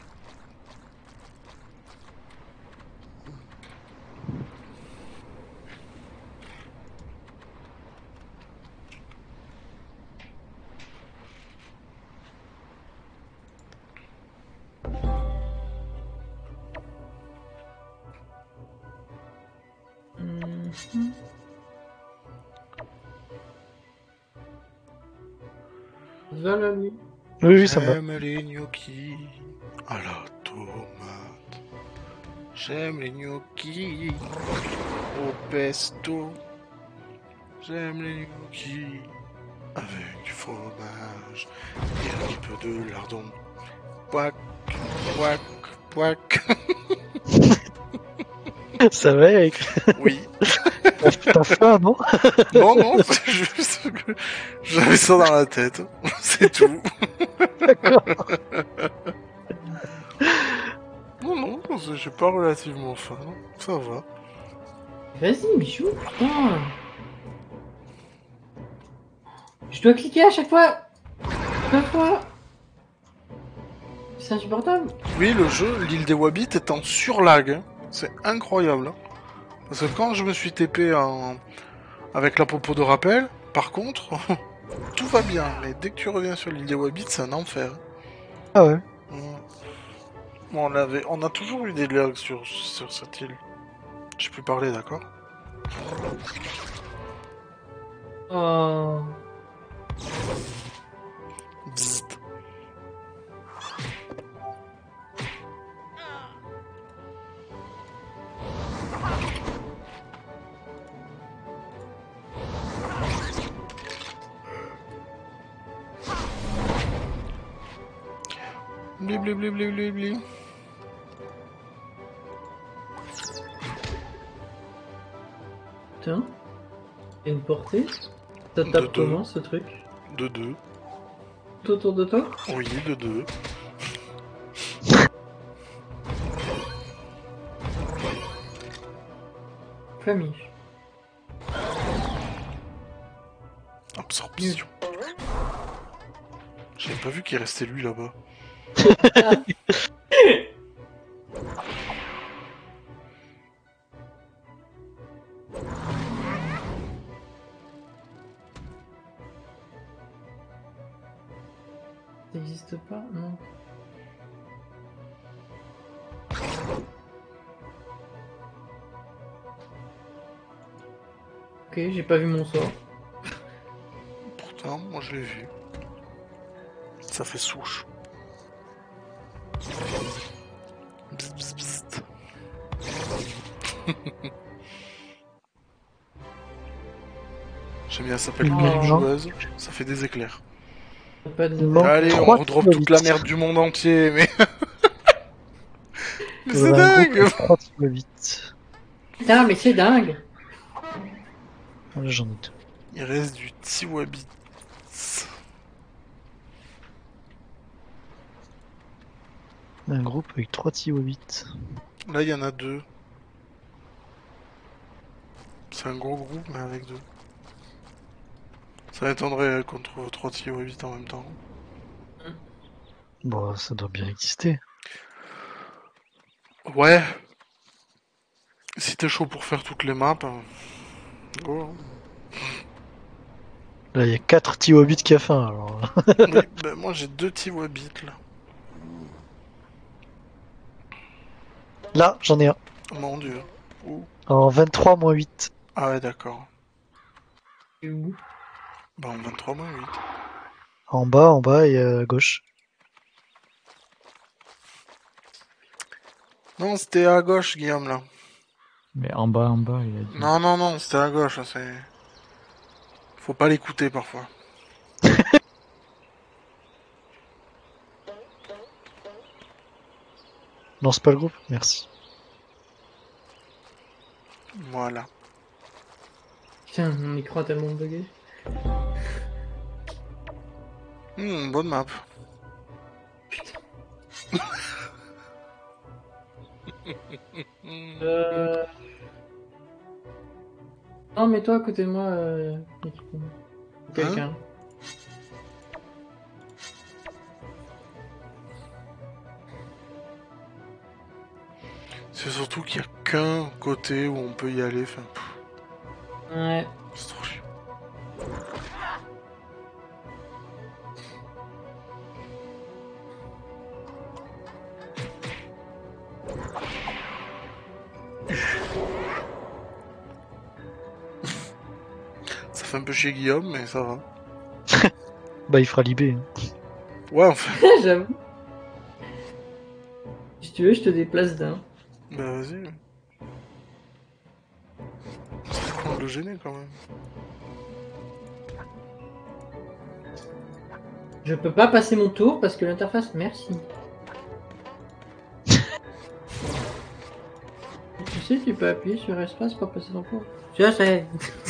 Va la nuit. Oui, ça va. J'aime les gnocchis à la tomate. J'aime les gnocchis au pesto. J'aime les gnocchis avec du fromage et un petit peu de lardon. Pouac, pouac, pouac. Ça va, Eric. Oui. T'as faim, non? Non, non, c'est juste que j'avais ça dans la tête. C'est tout. D'accord. Non, non, j'ai pas relativement faim. Ça va. Vas-y, Michou, putain. Je dois cliquer à chaque fois. Chaque fois. C'est insupportable. Oui, le jeu, l'île des Wabbits est en surlag. Hein. C'est incroyable. Hein. Parce que quand je me suis TP avec la popo de rappel, par contre, tout va bien. Mais dès que tu reviens sur l'île des Wabbits, c'est un enfer. Ah ouais. Bon, on a toujours eu des lags sur cette île. J'ai pu parler, d'accord? Oh. Bzzzt. Bli bli bli bli bli bli. Putain. Et une portée. Ça De tape deux. comment ce truc? De 2. Tout autour de toi? Oui, de 2. Famille. Absorption. J'avais pas vu qu'il restait lui là-bas. Ça n'existe pas? Non. Ok, j'ai pas vu mon sort. Pourtant, moi je l'ai vu. Ça fait souche. Bzz, bzz, bzz. J'aime bien, ça s'appelle Oh. Mille joueuses. Ça fait des éclairs. Pas de... Non. Allez, on 3 redrop kilobits. toute la merde du monde entier, mais... mais c'est Un dingue. groupe de 3 kilobits. Putain, mais c'est dingue. Là, j'en ai deux. Il reste du Tiwabit. Un groupe avec 3 Tiwabits. Là, il y en a 2. C'est un gros groupe, mais avec 2. Ça m'étonnerait contre 3 Tiwabit en même temps. Bon, ça doit bien exister. Ouais. Si t'es chaud pour faire toutes les maps, go. Là, il y a 4 Tiwabits qui a faim, alors. Oui, ben, moi j'ai 2 Tiwabit là. Là, j'en ai un. Mon dieu. Où? En 23-8. Ah ouais, d'accord. C'est où? Bah en 23 moins 8. En bas et à gauche. Non, c'était à gauche, Guillaume, là. Mais en bas, il a dit. Non, non, non, c'était à gauche, c'est... Faut pas l'écouter, parfois. Lance pas le groupe, merci. Voilà. Putain, mon écran a tellement bugué. Bonne map. Non, mais toi, à côté de moi, quelqu'un. C'est surtout qu'il y a qu'un côté où on peut y aller. Enfin, Ouais. c'est trop chiant. Ça fait un peu chier Guillaume, mais ça va. Bah, il fera l'IB. Ouais, enfin. J'avoue. Si tu veux, je te déplace d'un. Bah vas-y. C'est con de le gêner quand même. Je peux pas passer mon tour parce que l'interface. Merci. Tu sais, tu peux appuyer sur espace pour passer ton tour. Je sais.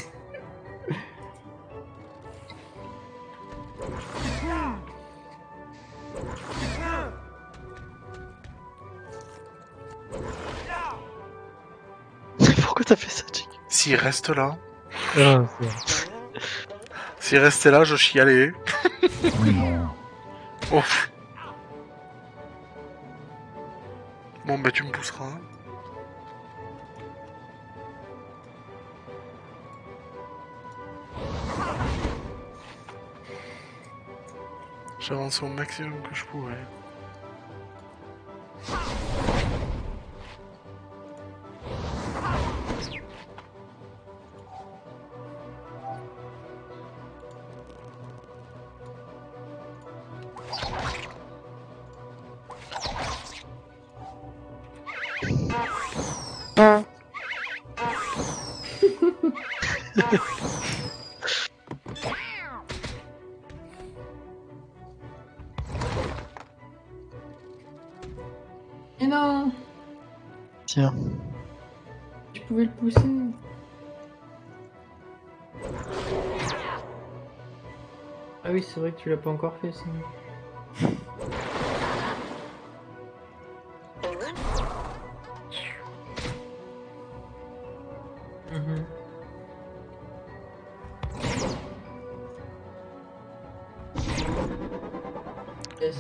Pourquoi t'as fait ça, Jake? S'il reste là. Ah, S'il restait là, je chialais. Non. Oh. Bon, bah tu me pousseras. J'ai avancé au maximum que je pouvais. Et non, tiens. tu pouvais le pousser. Ah oui, c'est vrai que tu l'as pas encore fait, ça. Mhm. Yes.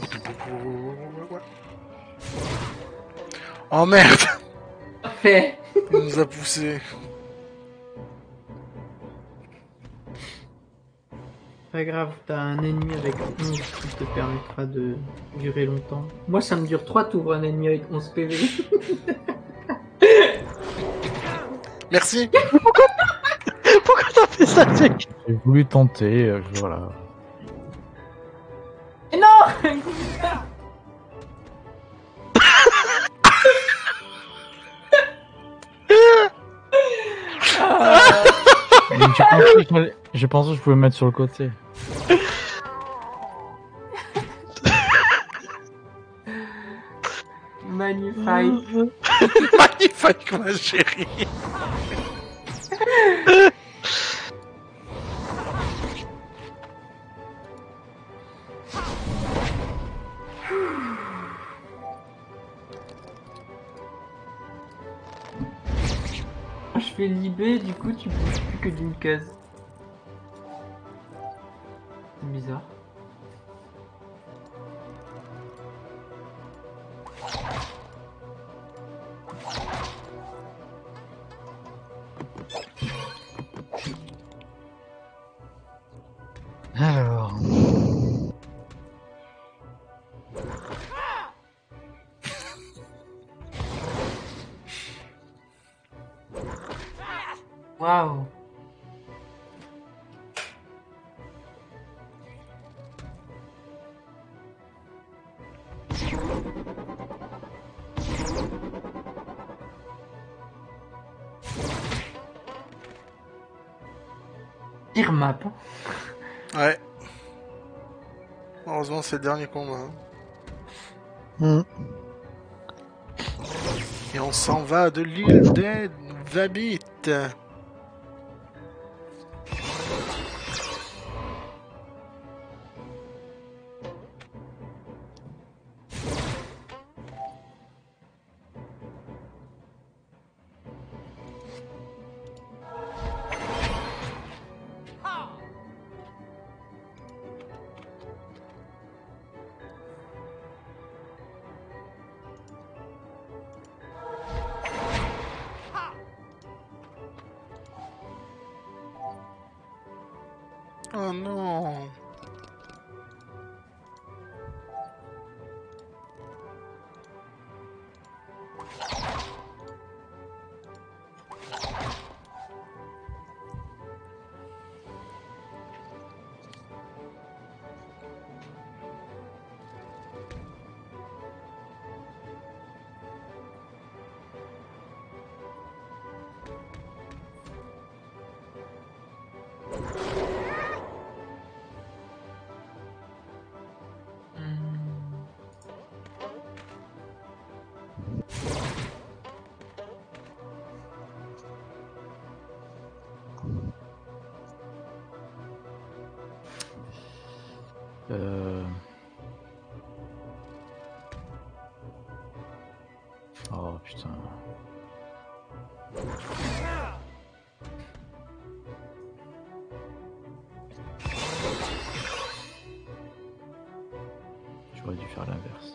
Oh merde! Parfait. Il nous a poussé. Pas grave, t'as un ennemi avec 11 qui te permettra de durer longtemps. Moi, ça me dure 3 tours, un ennemi avec 11 PV. Merci! Pourquoi t'as fait ça, Jake? J'ai voulu tenter, voilà. Et non. Je pensais que je pouvais me mettre sur le côté. Magnifique. Magnifique, ma chérie! Je fais l'IB, du coup, tu bouges plus que d'une case. C'est bizarre. Alors. Waouh. Pire map. Ouais. Heureusement, c'est le dernier combat. Hein. Hmm. Et on s'en va de l'île des Vabit. Oh non. Oh putain. J'aurais dû faire l'inverse.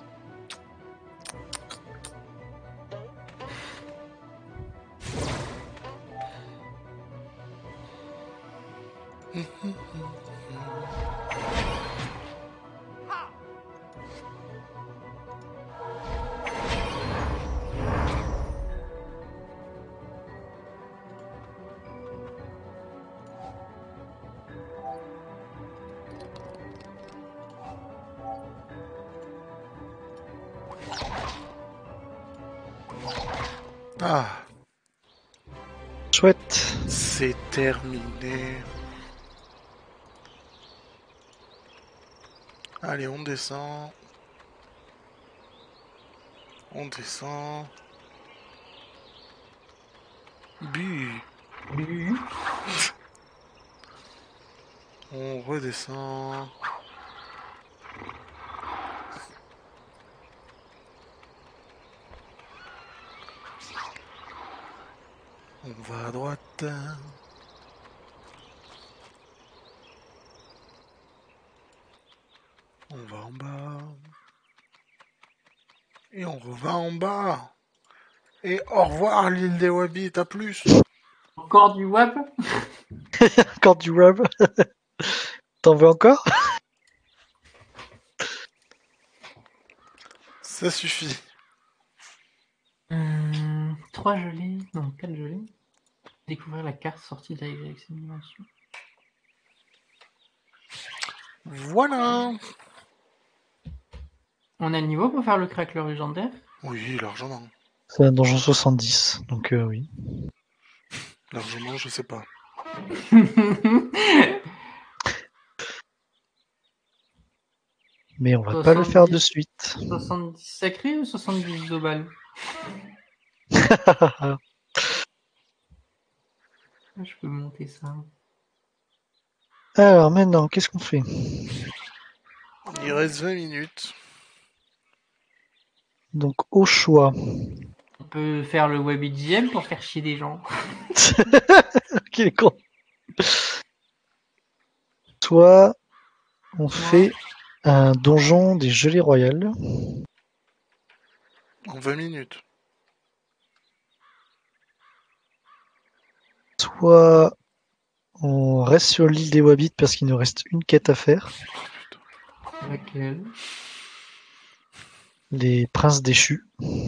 Ah, Chouette. c'est terminé. Allez, on descend. On descend. Bu. On redescend. On va à droite. On va en bas. Et on revient en bas. Et au revoir l'île des Wabbits, à plus. Encore du web. Encore du rub. T'en veux encore? Ça suffit. 3 gelées, non 4 gelées. Découvrir la carte sortie de l'examination. Voilà. On a le niveau pour faire le crack légendaire. Oui, largement. C'est un donjon 70, donc oui. Largement, je sais pas. Mais on va pas le faire 70. de suite. 70 sacré ou 70 zobal? Je peux monter ça. Alors maintenant, qu'est-ce qu'on fait? Il reste 20 minutes. Donc au choix. On peut faire le web EGM pour faire chier des gens. Qu'il est con. Soit on fait un donjon des gelées royales. En 20 minutes. Soit on reste sur l'île des Wabbits parce qu'il nous reste une quête à faire. Laquelle? Les princes déchus.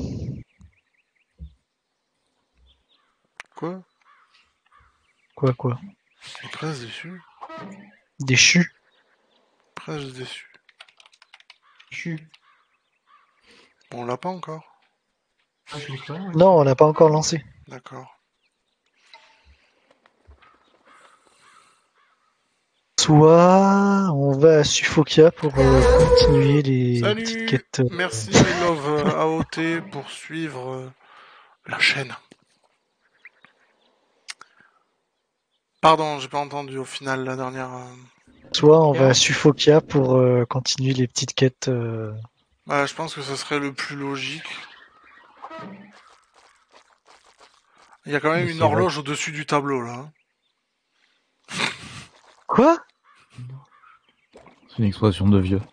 Quoi? Quoi? Les princes déçus? Déchus. Princes déçus. Chu. On l'a pas encore. Ah, je l'ai pas. Ouais. Non, on l'a pas encore lancé. D'accord. Soit on va à Suffokia pour continuer les Salut. petites quêtes. Merci I Love AOT pour suivre la chaîne. Pardon, j'ai pas entendu au final la dernière. Soit on va à Suffokia pour continuer les petites quêtes. Je pense que ce serait le plus logique. Il y a quand même une horloge au-dessus du tableau là. Quoi? C'est une explosion de vieux.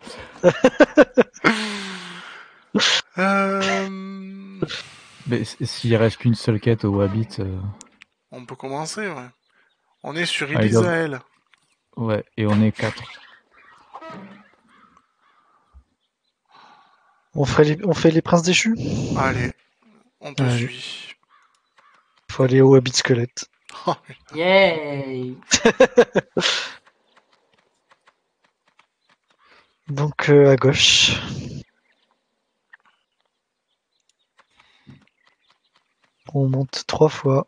Mais s'il reste qu'une seule quête au Wabbit. On peut commencer, ouais. On est sur I love- Elisael. Ouais, et on est 4. On fait les princes déchus? Allez, on te Allez. suit. Faut aller au habit de squelette. Oh, Yay! Donc à gauche. On monte 3 fois.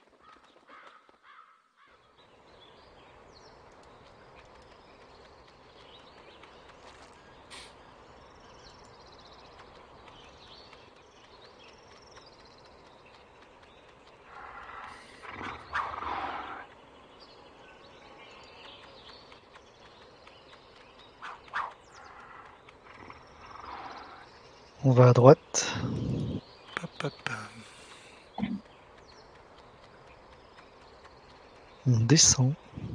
On va à droite. pa, pa, pa. On descend.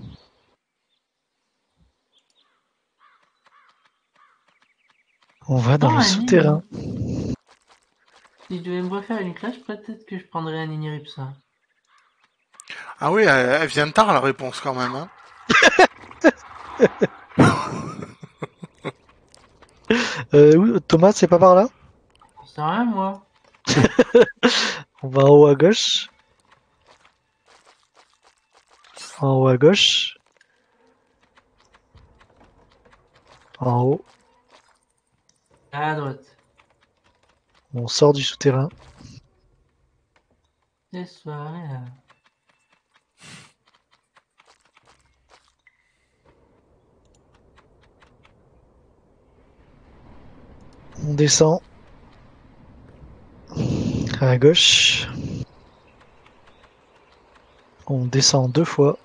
On va dans Oh, le un souterrain. Si je devais me refaire une classe, peut-être que je prendrais un Iniripsa. Ah oui, elle vient tard la réponse quand même. Hein. Oui, Thomas, c'est pas par là? Ça sert à rien, moi. On va en haut à gauche. En haut à gauche. En haut. À droite. On sort du souterrain. C'est soirée, là. On descend. À gauche. On descend 2 fois.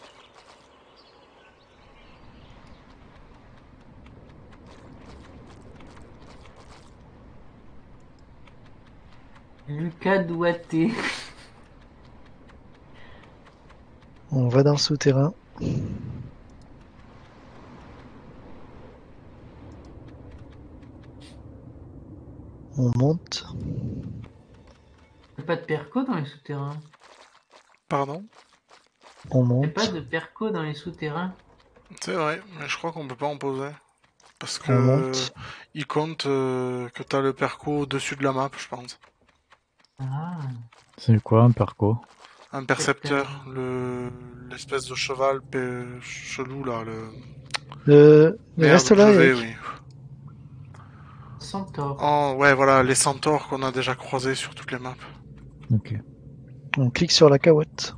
Lucas Douaté. On va dans le souterrain. On monte. Y'a pas de perco dans les souterrains. Pardon? On Y'a pas monte. de perco dans les souterrains. C'est vrai, mais je crois qu'on peut pas en poser. Parce On que monte. il compte que t'as le perco au-dessus de la map, je pense. Ah. C'est quoi un perco? Un percepteur, l'espèce de cheval chelou là, le... Merde, Reste là, je vais, Eric. oui. Centaure. Oh, ouais, voilà, les centaures qu'on a déjà croisés sur toutes les maps. Ok. On clique sur la carotte.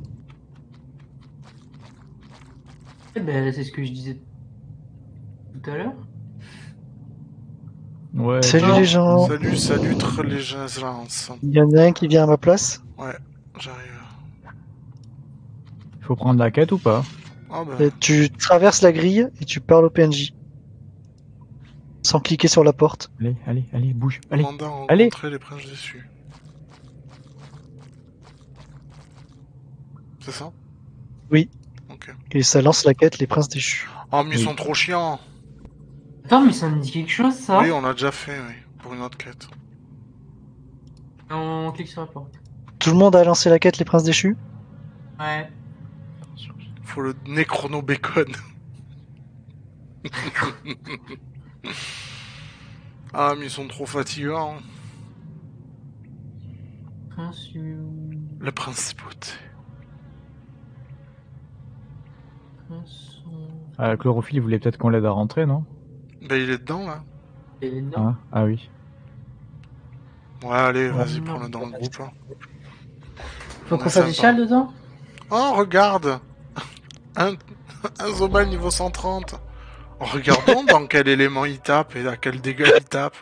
Eh ben, c'est ce que je disais tout à l'heure. Ouais. Salut non. les gens. Salut, les gens. Il y en a un qui vient à ma place. Ouais, j'arrive. Faut prendre la quête ou pas? Ah ben, Tu traverses la grille et tu parles au PNJ. Sans cliquer sur la porte. Allez, bouge. Allez, mandat à allez. rencontrer les princes déçus. C'est ça? Oui. Ok. Et ça lance la quête Les Princes déchus. Oh, mais ils Oui. sont trop chiants. Attends, mais ça me dit quelque chose, ça. Oui, on l'a déjà fait, oui, pour une autre quête. On clique sur la porte. Tout le monde a lancé la quête Les Princes déchus? Ouais. Faut le Necrono Bacon. Ah, mais ils sont trop fatigants. Le principauté. Chlorophylle, il voulait peut-être qu'on l'aide à rentrer, non? Ben, il est dedans, là. Et non. Ah, ah oui. Ouais, allez, Ouais. vas-y, Non. prends-le dans le groupe. Hein. Faut On qu'on est fasse des sympa. châles dedans. Oh, regarde. Un Zobal niveau 130. Regardons dans quel élément il tape et à quel dégât il tape.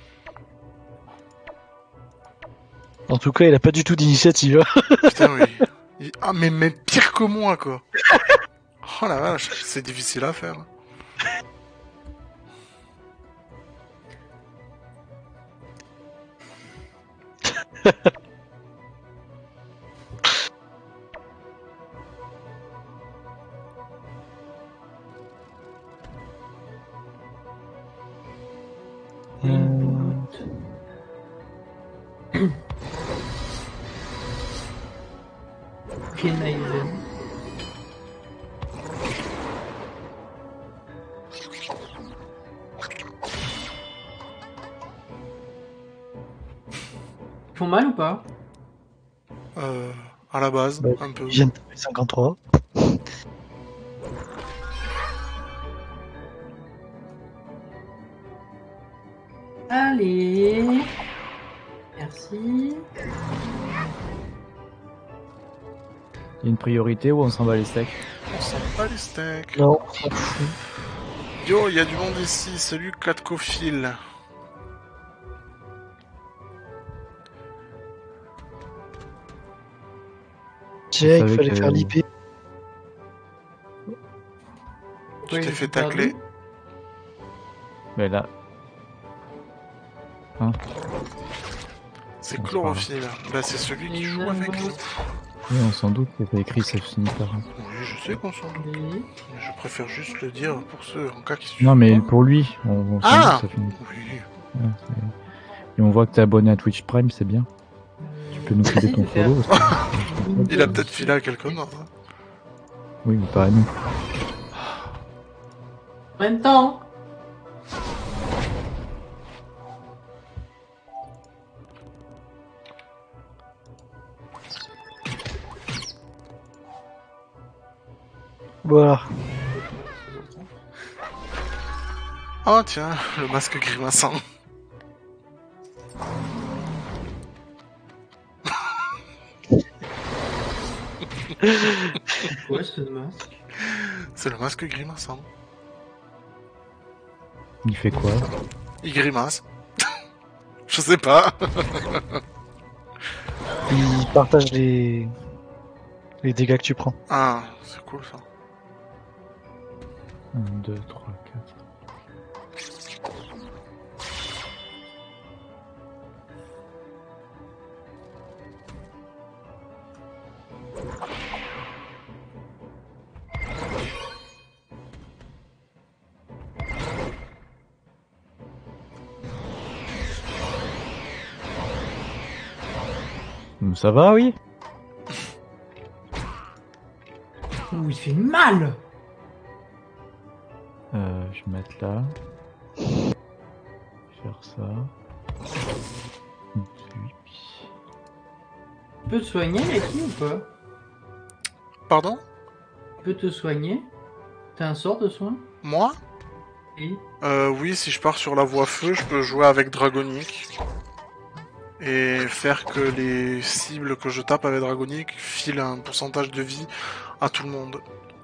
En tout cas, il a pas du tout d'initiative. Putain, oui. Ah, mais pire que moi, quoi. Oh la vache, c'est difficile à faire. font mal ou pas? À la base, Ouais. un peu. Ils viennent de taper 53. Allez. Merci. Il y a une priorité ou on s'en bat les steaks? On sent pas les steaks. Non, on s'en fout. Yo, il y a du monde ici. Salut Clatcophile. Jake, savais fallait que- faire l'IP. Tu Ouais, t'es il fait est perdu. tacler. Mais là, C'est Bon, Chlorophylle. Bah, c'est celui qui joue avec nous. oui, on s'en doute qu'il y a écrit ça finit par. Oui, je sais qu'on s'en doute. Oui. Mais je préfère juste le dire pour ceux en cas qui suivent. Non, mais pas. pour lui, on s'en Ah doute, ça finit. Oui. Ouais, et on voit que t'es abonné à Twitch Prime, c'est bien. Tu peux nous filer ton follow aussi. Il a peut-être filé à quelqu'un d'autre. Hein. Oui, mais pas à nous. En même temps. Voilà. Oh tiens, le masque grimaçant. Quoi ce masque? C'est le masque grimaçant. Il fait quoi? Il grimace. Je sais pas. Ils partagent les dégâts que tu prends. Ah, c'est cool ça. 1, 2, 3, 4. Ça va, oui? Ouh, il fait mal. Je vais mettre là. Faire ça. Puis- Tu peux te soigner, Yaki, ou pas? Pardon? Tu peux te soigner? T'as un sort de soin? Moi? Oui. Oui, si je pars sur la voie feu, je peux jouer avec Dragonic. Et faire que les cibles que je tape avec Dragonic filent un pourcentage de vie à tout le monde.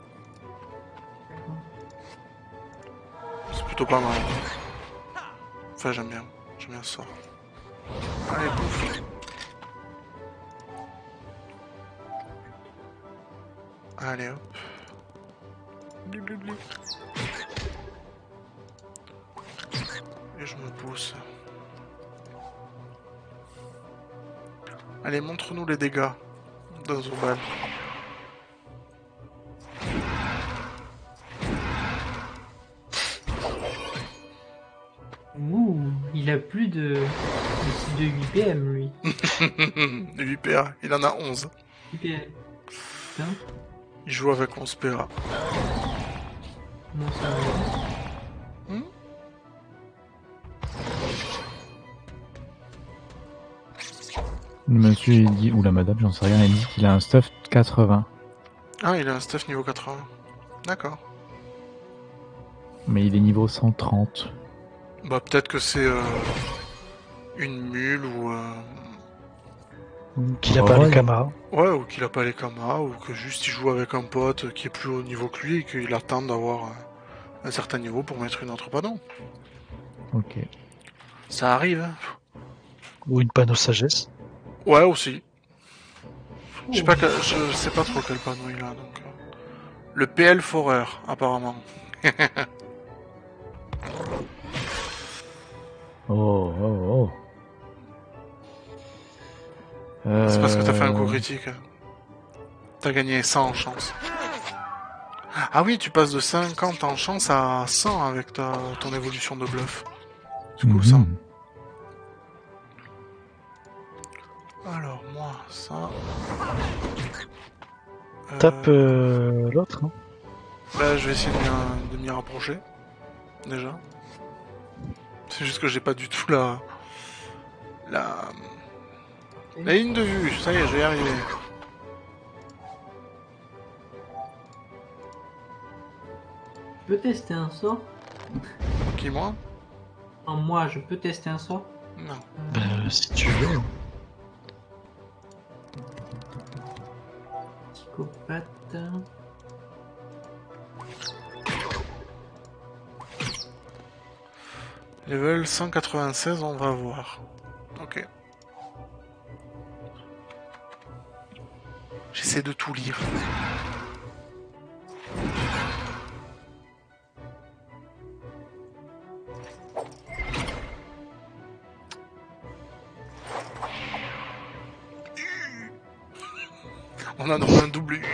C'est plutôt pas mal. Enfin, j'aime bien. J'aime bien ce sort. Allez, bouffe. Allez, hop. Bli, bli, bli. Et je me pousse. Allez, montre-nous les dégâts de Zobal. Ouh, il a plus de 8 PM, lui. 8 PA, il en a 11. 8 PM. Putain, Il joue avec 11 PA. comment ça va? Le monsieur, il dit, ou la madame, j'en sais rien, il dit qu'il a un stuff 80. Ah, il a un stuff niveau 80. D'accord. Mais il est niveau 130. Bah, peut-être que c'est une mule ou... Qu'il a Ah pas ouais. les camas. Ouais, ou qu'il a pas les kamas, ou que juste il joue avec un pote qui est plus haut niveau que lui et qu'il attend d'avoir un certain niveau pour mettre une autre panneau. Ok. Ça arrive, hein. Ou une panneau sagesse. Ouais, aussi. Je sais pas, je sais pas trop quel panneau il a, donc... Le PL Forer, apparemment. Oh, oh, oh. C'est parce que t'as fait un coup critique. T'as gagné 100 en chance. Ah oui, tu passes de 50 en chance à 100 avec ton évolution de bluff. C'est cool ça. Mhm. Alors moi, ça... Tape l'autre. Hein. Bah, je vais essayer de m'y rapprocher. Déjà. C'est juste que j'ai pas du tout la La ligne de vue, ça y est, je vais y arriver. Je peux tester un sort? Qui, moi? Non, moi, je peux tester un sort? Non. Si tu veux. Psychopathe. Level 196, on va voir. Ok. J'essaie de tout lire. On a droit à un double U.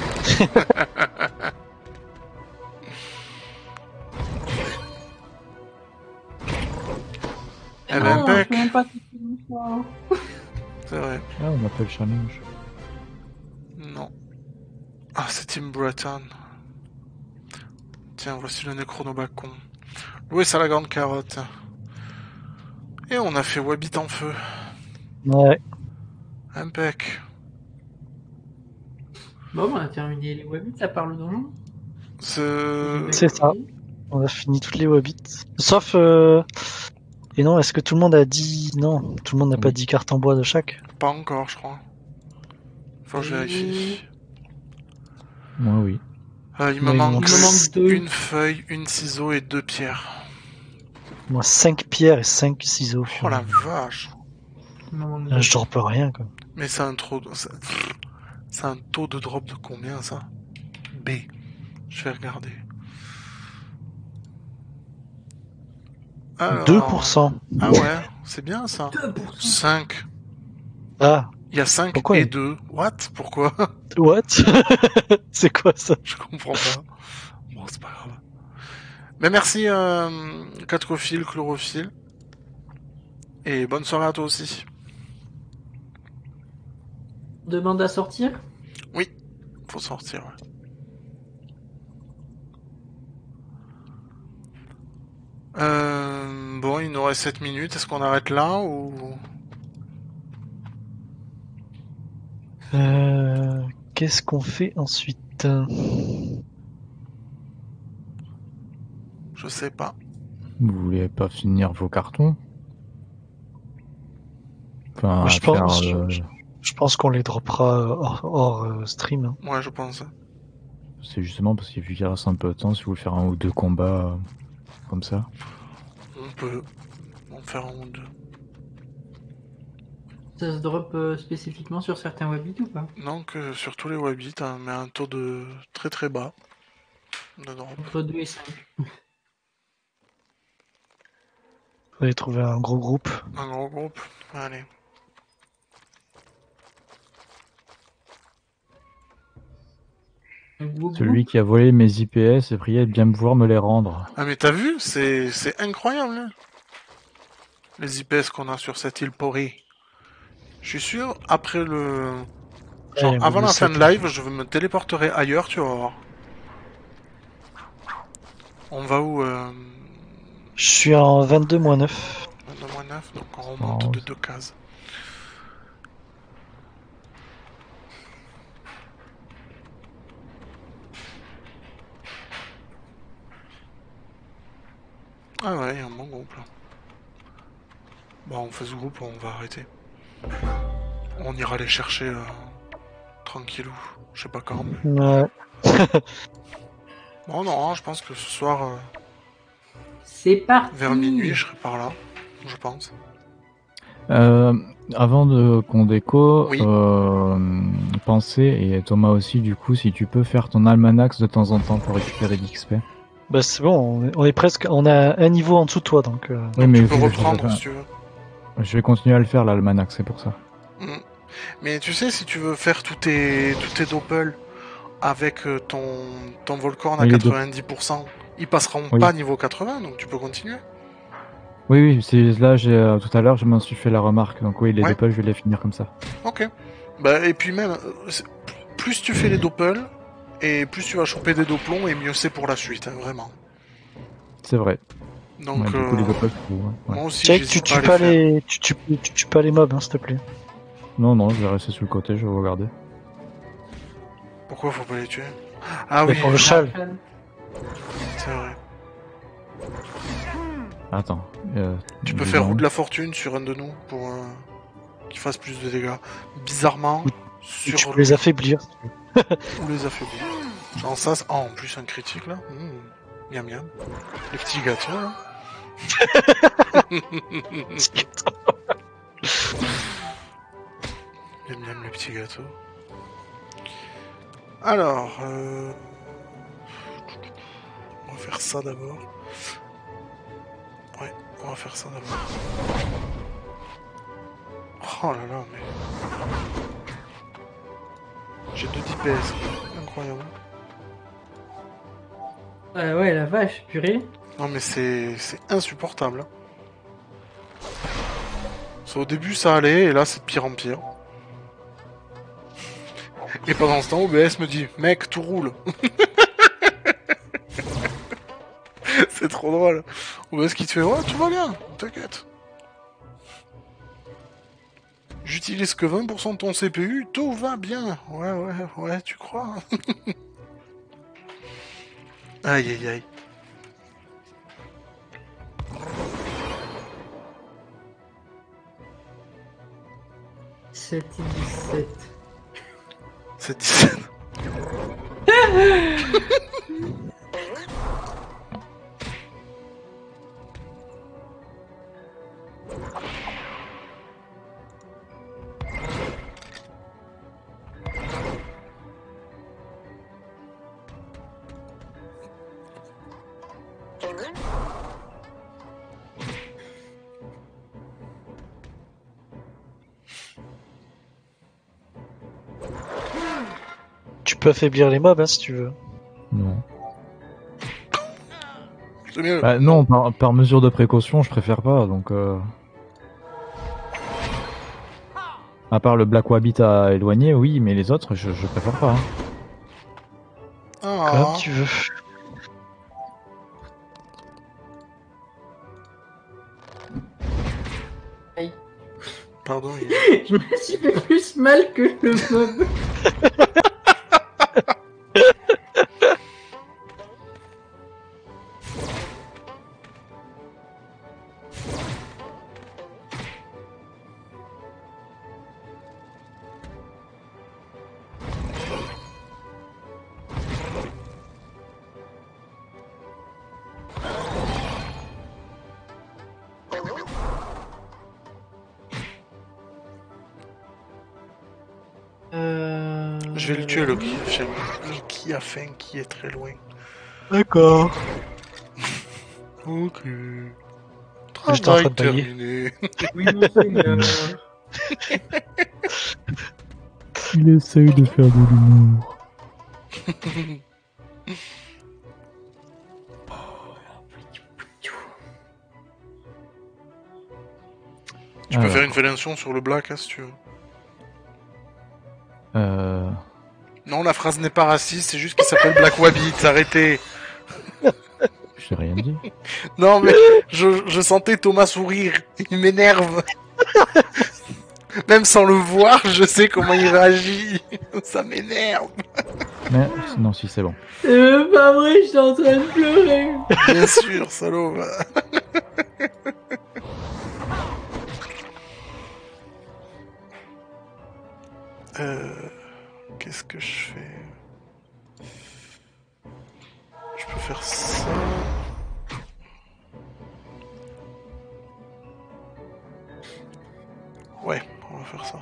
Eh ben, Non, impec. je peux même pas tester mon sort. C'est vrai. Ah, on a fait le challenge. Non. Ah, c'est Tim Breton. Tiens, voici le Necronobacon. Où est-ce la grande carotte? Et on a fait Wabbit en feu. Ouais. Impec. Bon, on a terminé les Wabbits, à part le donjon. C'est ça. On a fini toutes les Wabbits. Sauf. Et non, est-ce que tout le monde a dit. Non, tout le monde n'a pas Oui. 10 cartes en bois de chaque. Pas encore, je crois. Faut que je vérifie. Moi, oui. Il me Moi, il me manque manque deux. une feuille, une ciseau et 2 pierres. Moi, 5 pierres et 5 ciseaux. Oh la vache. Il m'en manque Là, deux. je droppe rien, quoi. Mais c'est un trop... C'est un taux de drop de combien, ça? B. Je vais regarder. Alors... 2%. Ah ouais, c'est bien ça. 2%. 5. Ah, Il y a 5 Pourquoi et il- 2. What? Pourquoi? what? C'est quoi ça? Je comprends pas. Bon, c'est pas grave. Mais merci, Catcophile, Chlorophylle. Et bonne soirée à toi aussi. Demande à sortir? Oui, faut sortir, ouais. Bon, il nous reste 7 minutes. Est-ce qu'on arrête là ou... Qu'est-ce qu'on fait ensuite? Je sais pas. Vous voulez pas finir vos cartons? Enfin, Moi, je faire, pense, je pense qu'on les droppera hors stream. Hein. Ouais, je pense. c'est justement parce qu'il vu qu'il reste un peu de temps, si vous voulez faire un ou deux combats comme ça. On peut en faire un ou deux. Ça se drop spécifiquement sur certains Wabbits ou pas? Donc, sur tous les Wabbits, hein, mais un taux de très très bas de drop. Entre 2 et 5. Faudrait trouver un gros groupe. Un gros groupe. Allez. Un gros Celui groupe. qui a volé mes IPS et prié de bien pouvoir me les rendre. Ah mais t'as vu? C'est incroyable, hein, les IPS qu'on a sur cette île pourrie. Je suis sûr, après le... Genre, Ouais, avant le la fin de set. live, je me téléporterai ailleurs, tu vas voir. On va où Je suis en 22-9. 22-9, donc on remonte de 2 cases. Ah ouais, il y a un bon groupe là. Bon, on fait ce groupe, on va arrêter. On ira les chercher tranquillou. Je sais pas quand. Ouais. Bon, non, je pense que ce soir, C'est parti. vers minuit, je serai par là. Je pense. Avant qu'on déco, Oui. pensez, et Thomas aussi du coup, si tu peux faire ton almanax de temps en temps pour récupérer l'XP. Bah c'est bon, on est presque, on a un niveau en dessous de toi donc. Oui, mais Tu peux vu que reprendre si tu veux. je vais continuer à le faire l'almanax, c'est pour ça. Mais tu sais, si tu veux faire tous tes doppels avec ton Volcorn à Oui, les 90%, ils passeront Oui. pas niveau 80, donc tu peux continuer. Oui, c'est là, tout à l'heure, je m'en suis fait la remarque. Donc oui, les Ouais. doppels, je vais les finir comme ça. Ok. Bah, et puis même, plus tu fais les doppels, et plus tu vas choper des doplons, et mieux c'est pour la suite, hein, vraiment. C'est vrai. Donc, Ouais, du coup, les doppels, c'est cool, ouais. moi aussi, Check, tu j'hésite tues pas pas à les faire. les, tu tues pas les mobs hein, s'il te plaît. Non, je vais rester sur le côté, je vais regarder. Pourquoi faut pas les tuer? Ah Mais oui, pour le châle. c'est vrai. Attends. Tu peux faire roue de la fortune sur un de nous pour qu'il fasse plus de dégâts. Bizarrement, Et tu sur peux les affaiblir. ou les affaiblir. Genre ça, oh, en plus un critique là. Miam miam. Les petits gâteaux là. Miam miam les petits gâteaux. Alors, on va faire ça d'abord. Ouais, on va faire ça d'abord. Oh là là, mais... J'ai 2 DPS, incroyable. Ouais, la vache, purée. Non mais c'est insupportable. Hein. Au début ça allait, et là c'est de pire en pire. Et pendant ce temps, OBS me dit, mec, tout roule. C'est trop drôle. OBS qui te fait, ouais, tout va bien, t'inquiète. J'utilise que 20% de ton CPU, tout va bien. Ouais, tu crois. Aïe, aïe, aïe. C'est 17. C'est 17. Tu peux affaiblir les mobs hein, si tu veux. Non. C'est mieux. Bah, non, par mesure de précaution, je préfère pas, donc... À part le Black Wabbit à éloigner, oui, mais les autres, je préfère pas. Hein. Ah. Comme tu veux. Aïe. Pardon. Je me suis fait plus mal que le mob. Je vais le tuer, le qui a faim, qui est très loin. D'accord. Ok. J'étais en train Travail de tailler. terminé. Oui, mon seigneur. Il essaye de faire de l'humour. Tu peux faire une fellation sur le black, hein, si tu veux. Non, la phrase n'est pas raciste, c'est juste qu'il s'appelle Black Wabbit, arrêtez. J'ai rien dit. Non, mais je sentais Thomas sourire, il m'énerve. Même sans le voir, je sais comment il réagit. Ça m'énerve. Mais non, si, c'est bon. C'est même pas vrai, je suis en train de pleurer. Bien sûr, salaud. Qu'est-ce que je fais? Je peux faire ça. Ouais, on va faire ça.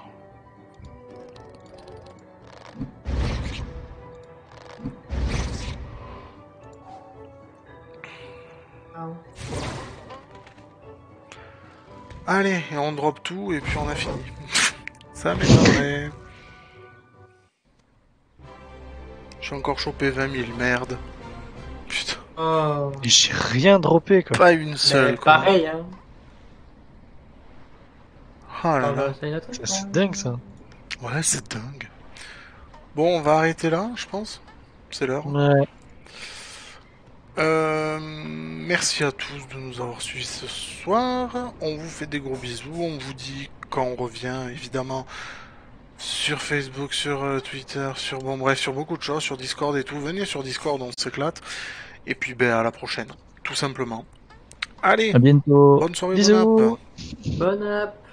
Allez, et on drop tout et puis on a fini. Ça m'étonnerait. J'ai encore chopé 20 000, merde. Putain, Oh. Et j'ai rien droppé quoi. pas une seule. Mais quoi. pareil, hein. Oh là Ah, là. bah, ça y est, Ça, c'est dingue ça. Ouais, c'est dingue. Bon, on va arrêter là, je pense. C'est l'heure. Ouais. Merci à tous de nous avoir suivis ce soir. On vous fait des gros bisous. On vous dit quand on revient, évidemment, sur Facebook, sur Twitter, sur bon bref, sur beaucoup de choses, sur Discord et tout. Venez sur Discord, on s'éclate. Et puis ben à la prochaine, tout simplement. Allez, À bientôt. bonne soirée, Bisous. bonne app. Bonne app.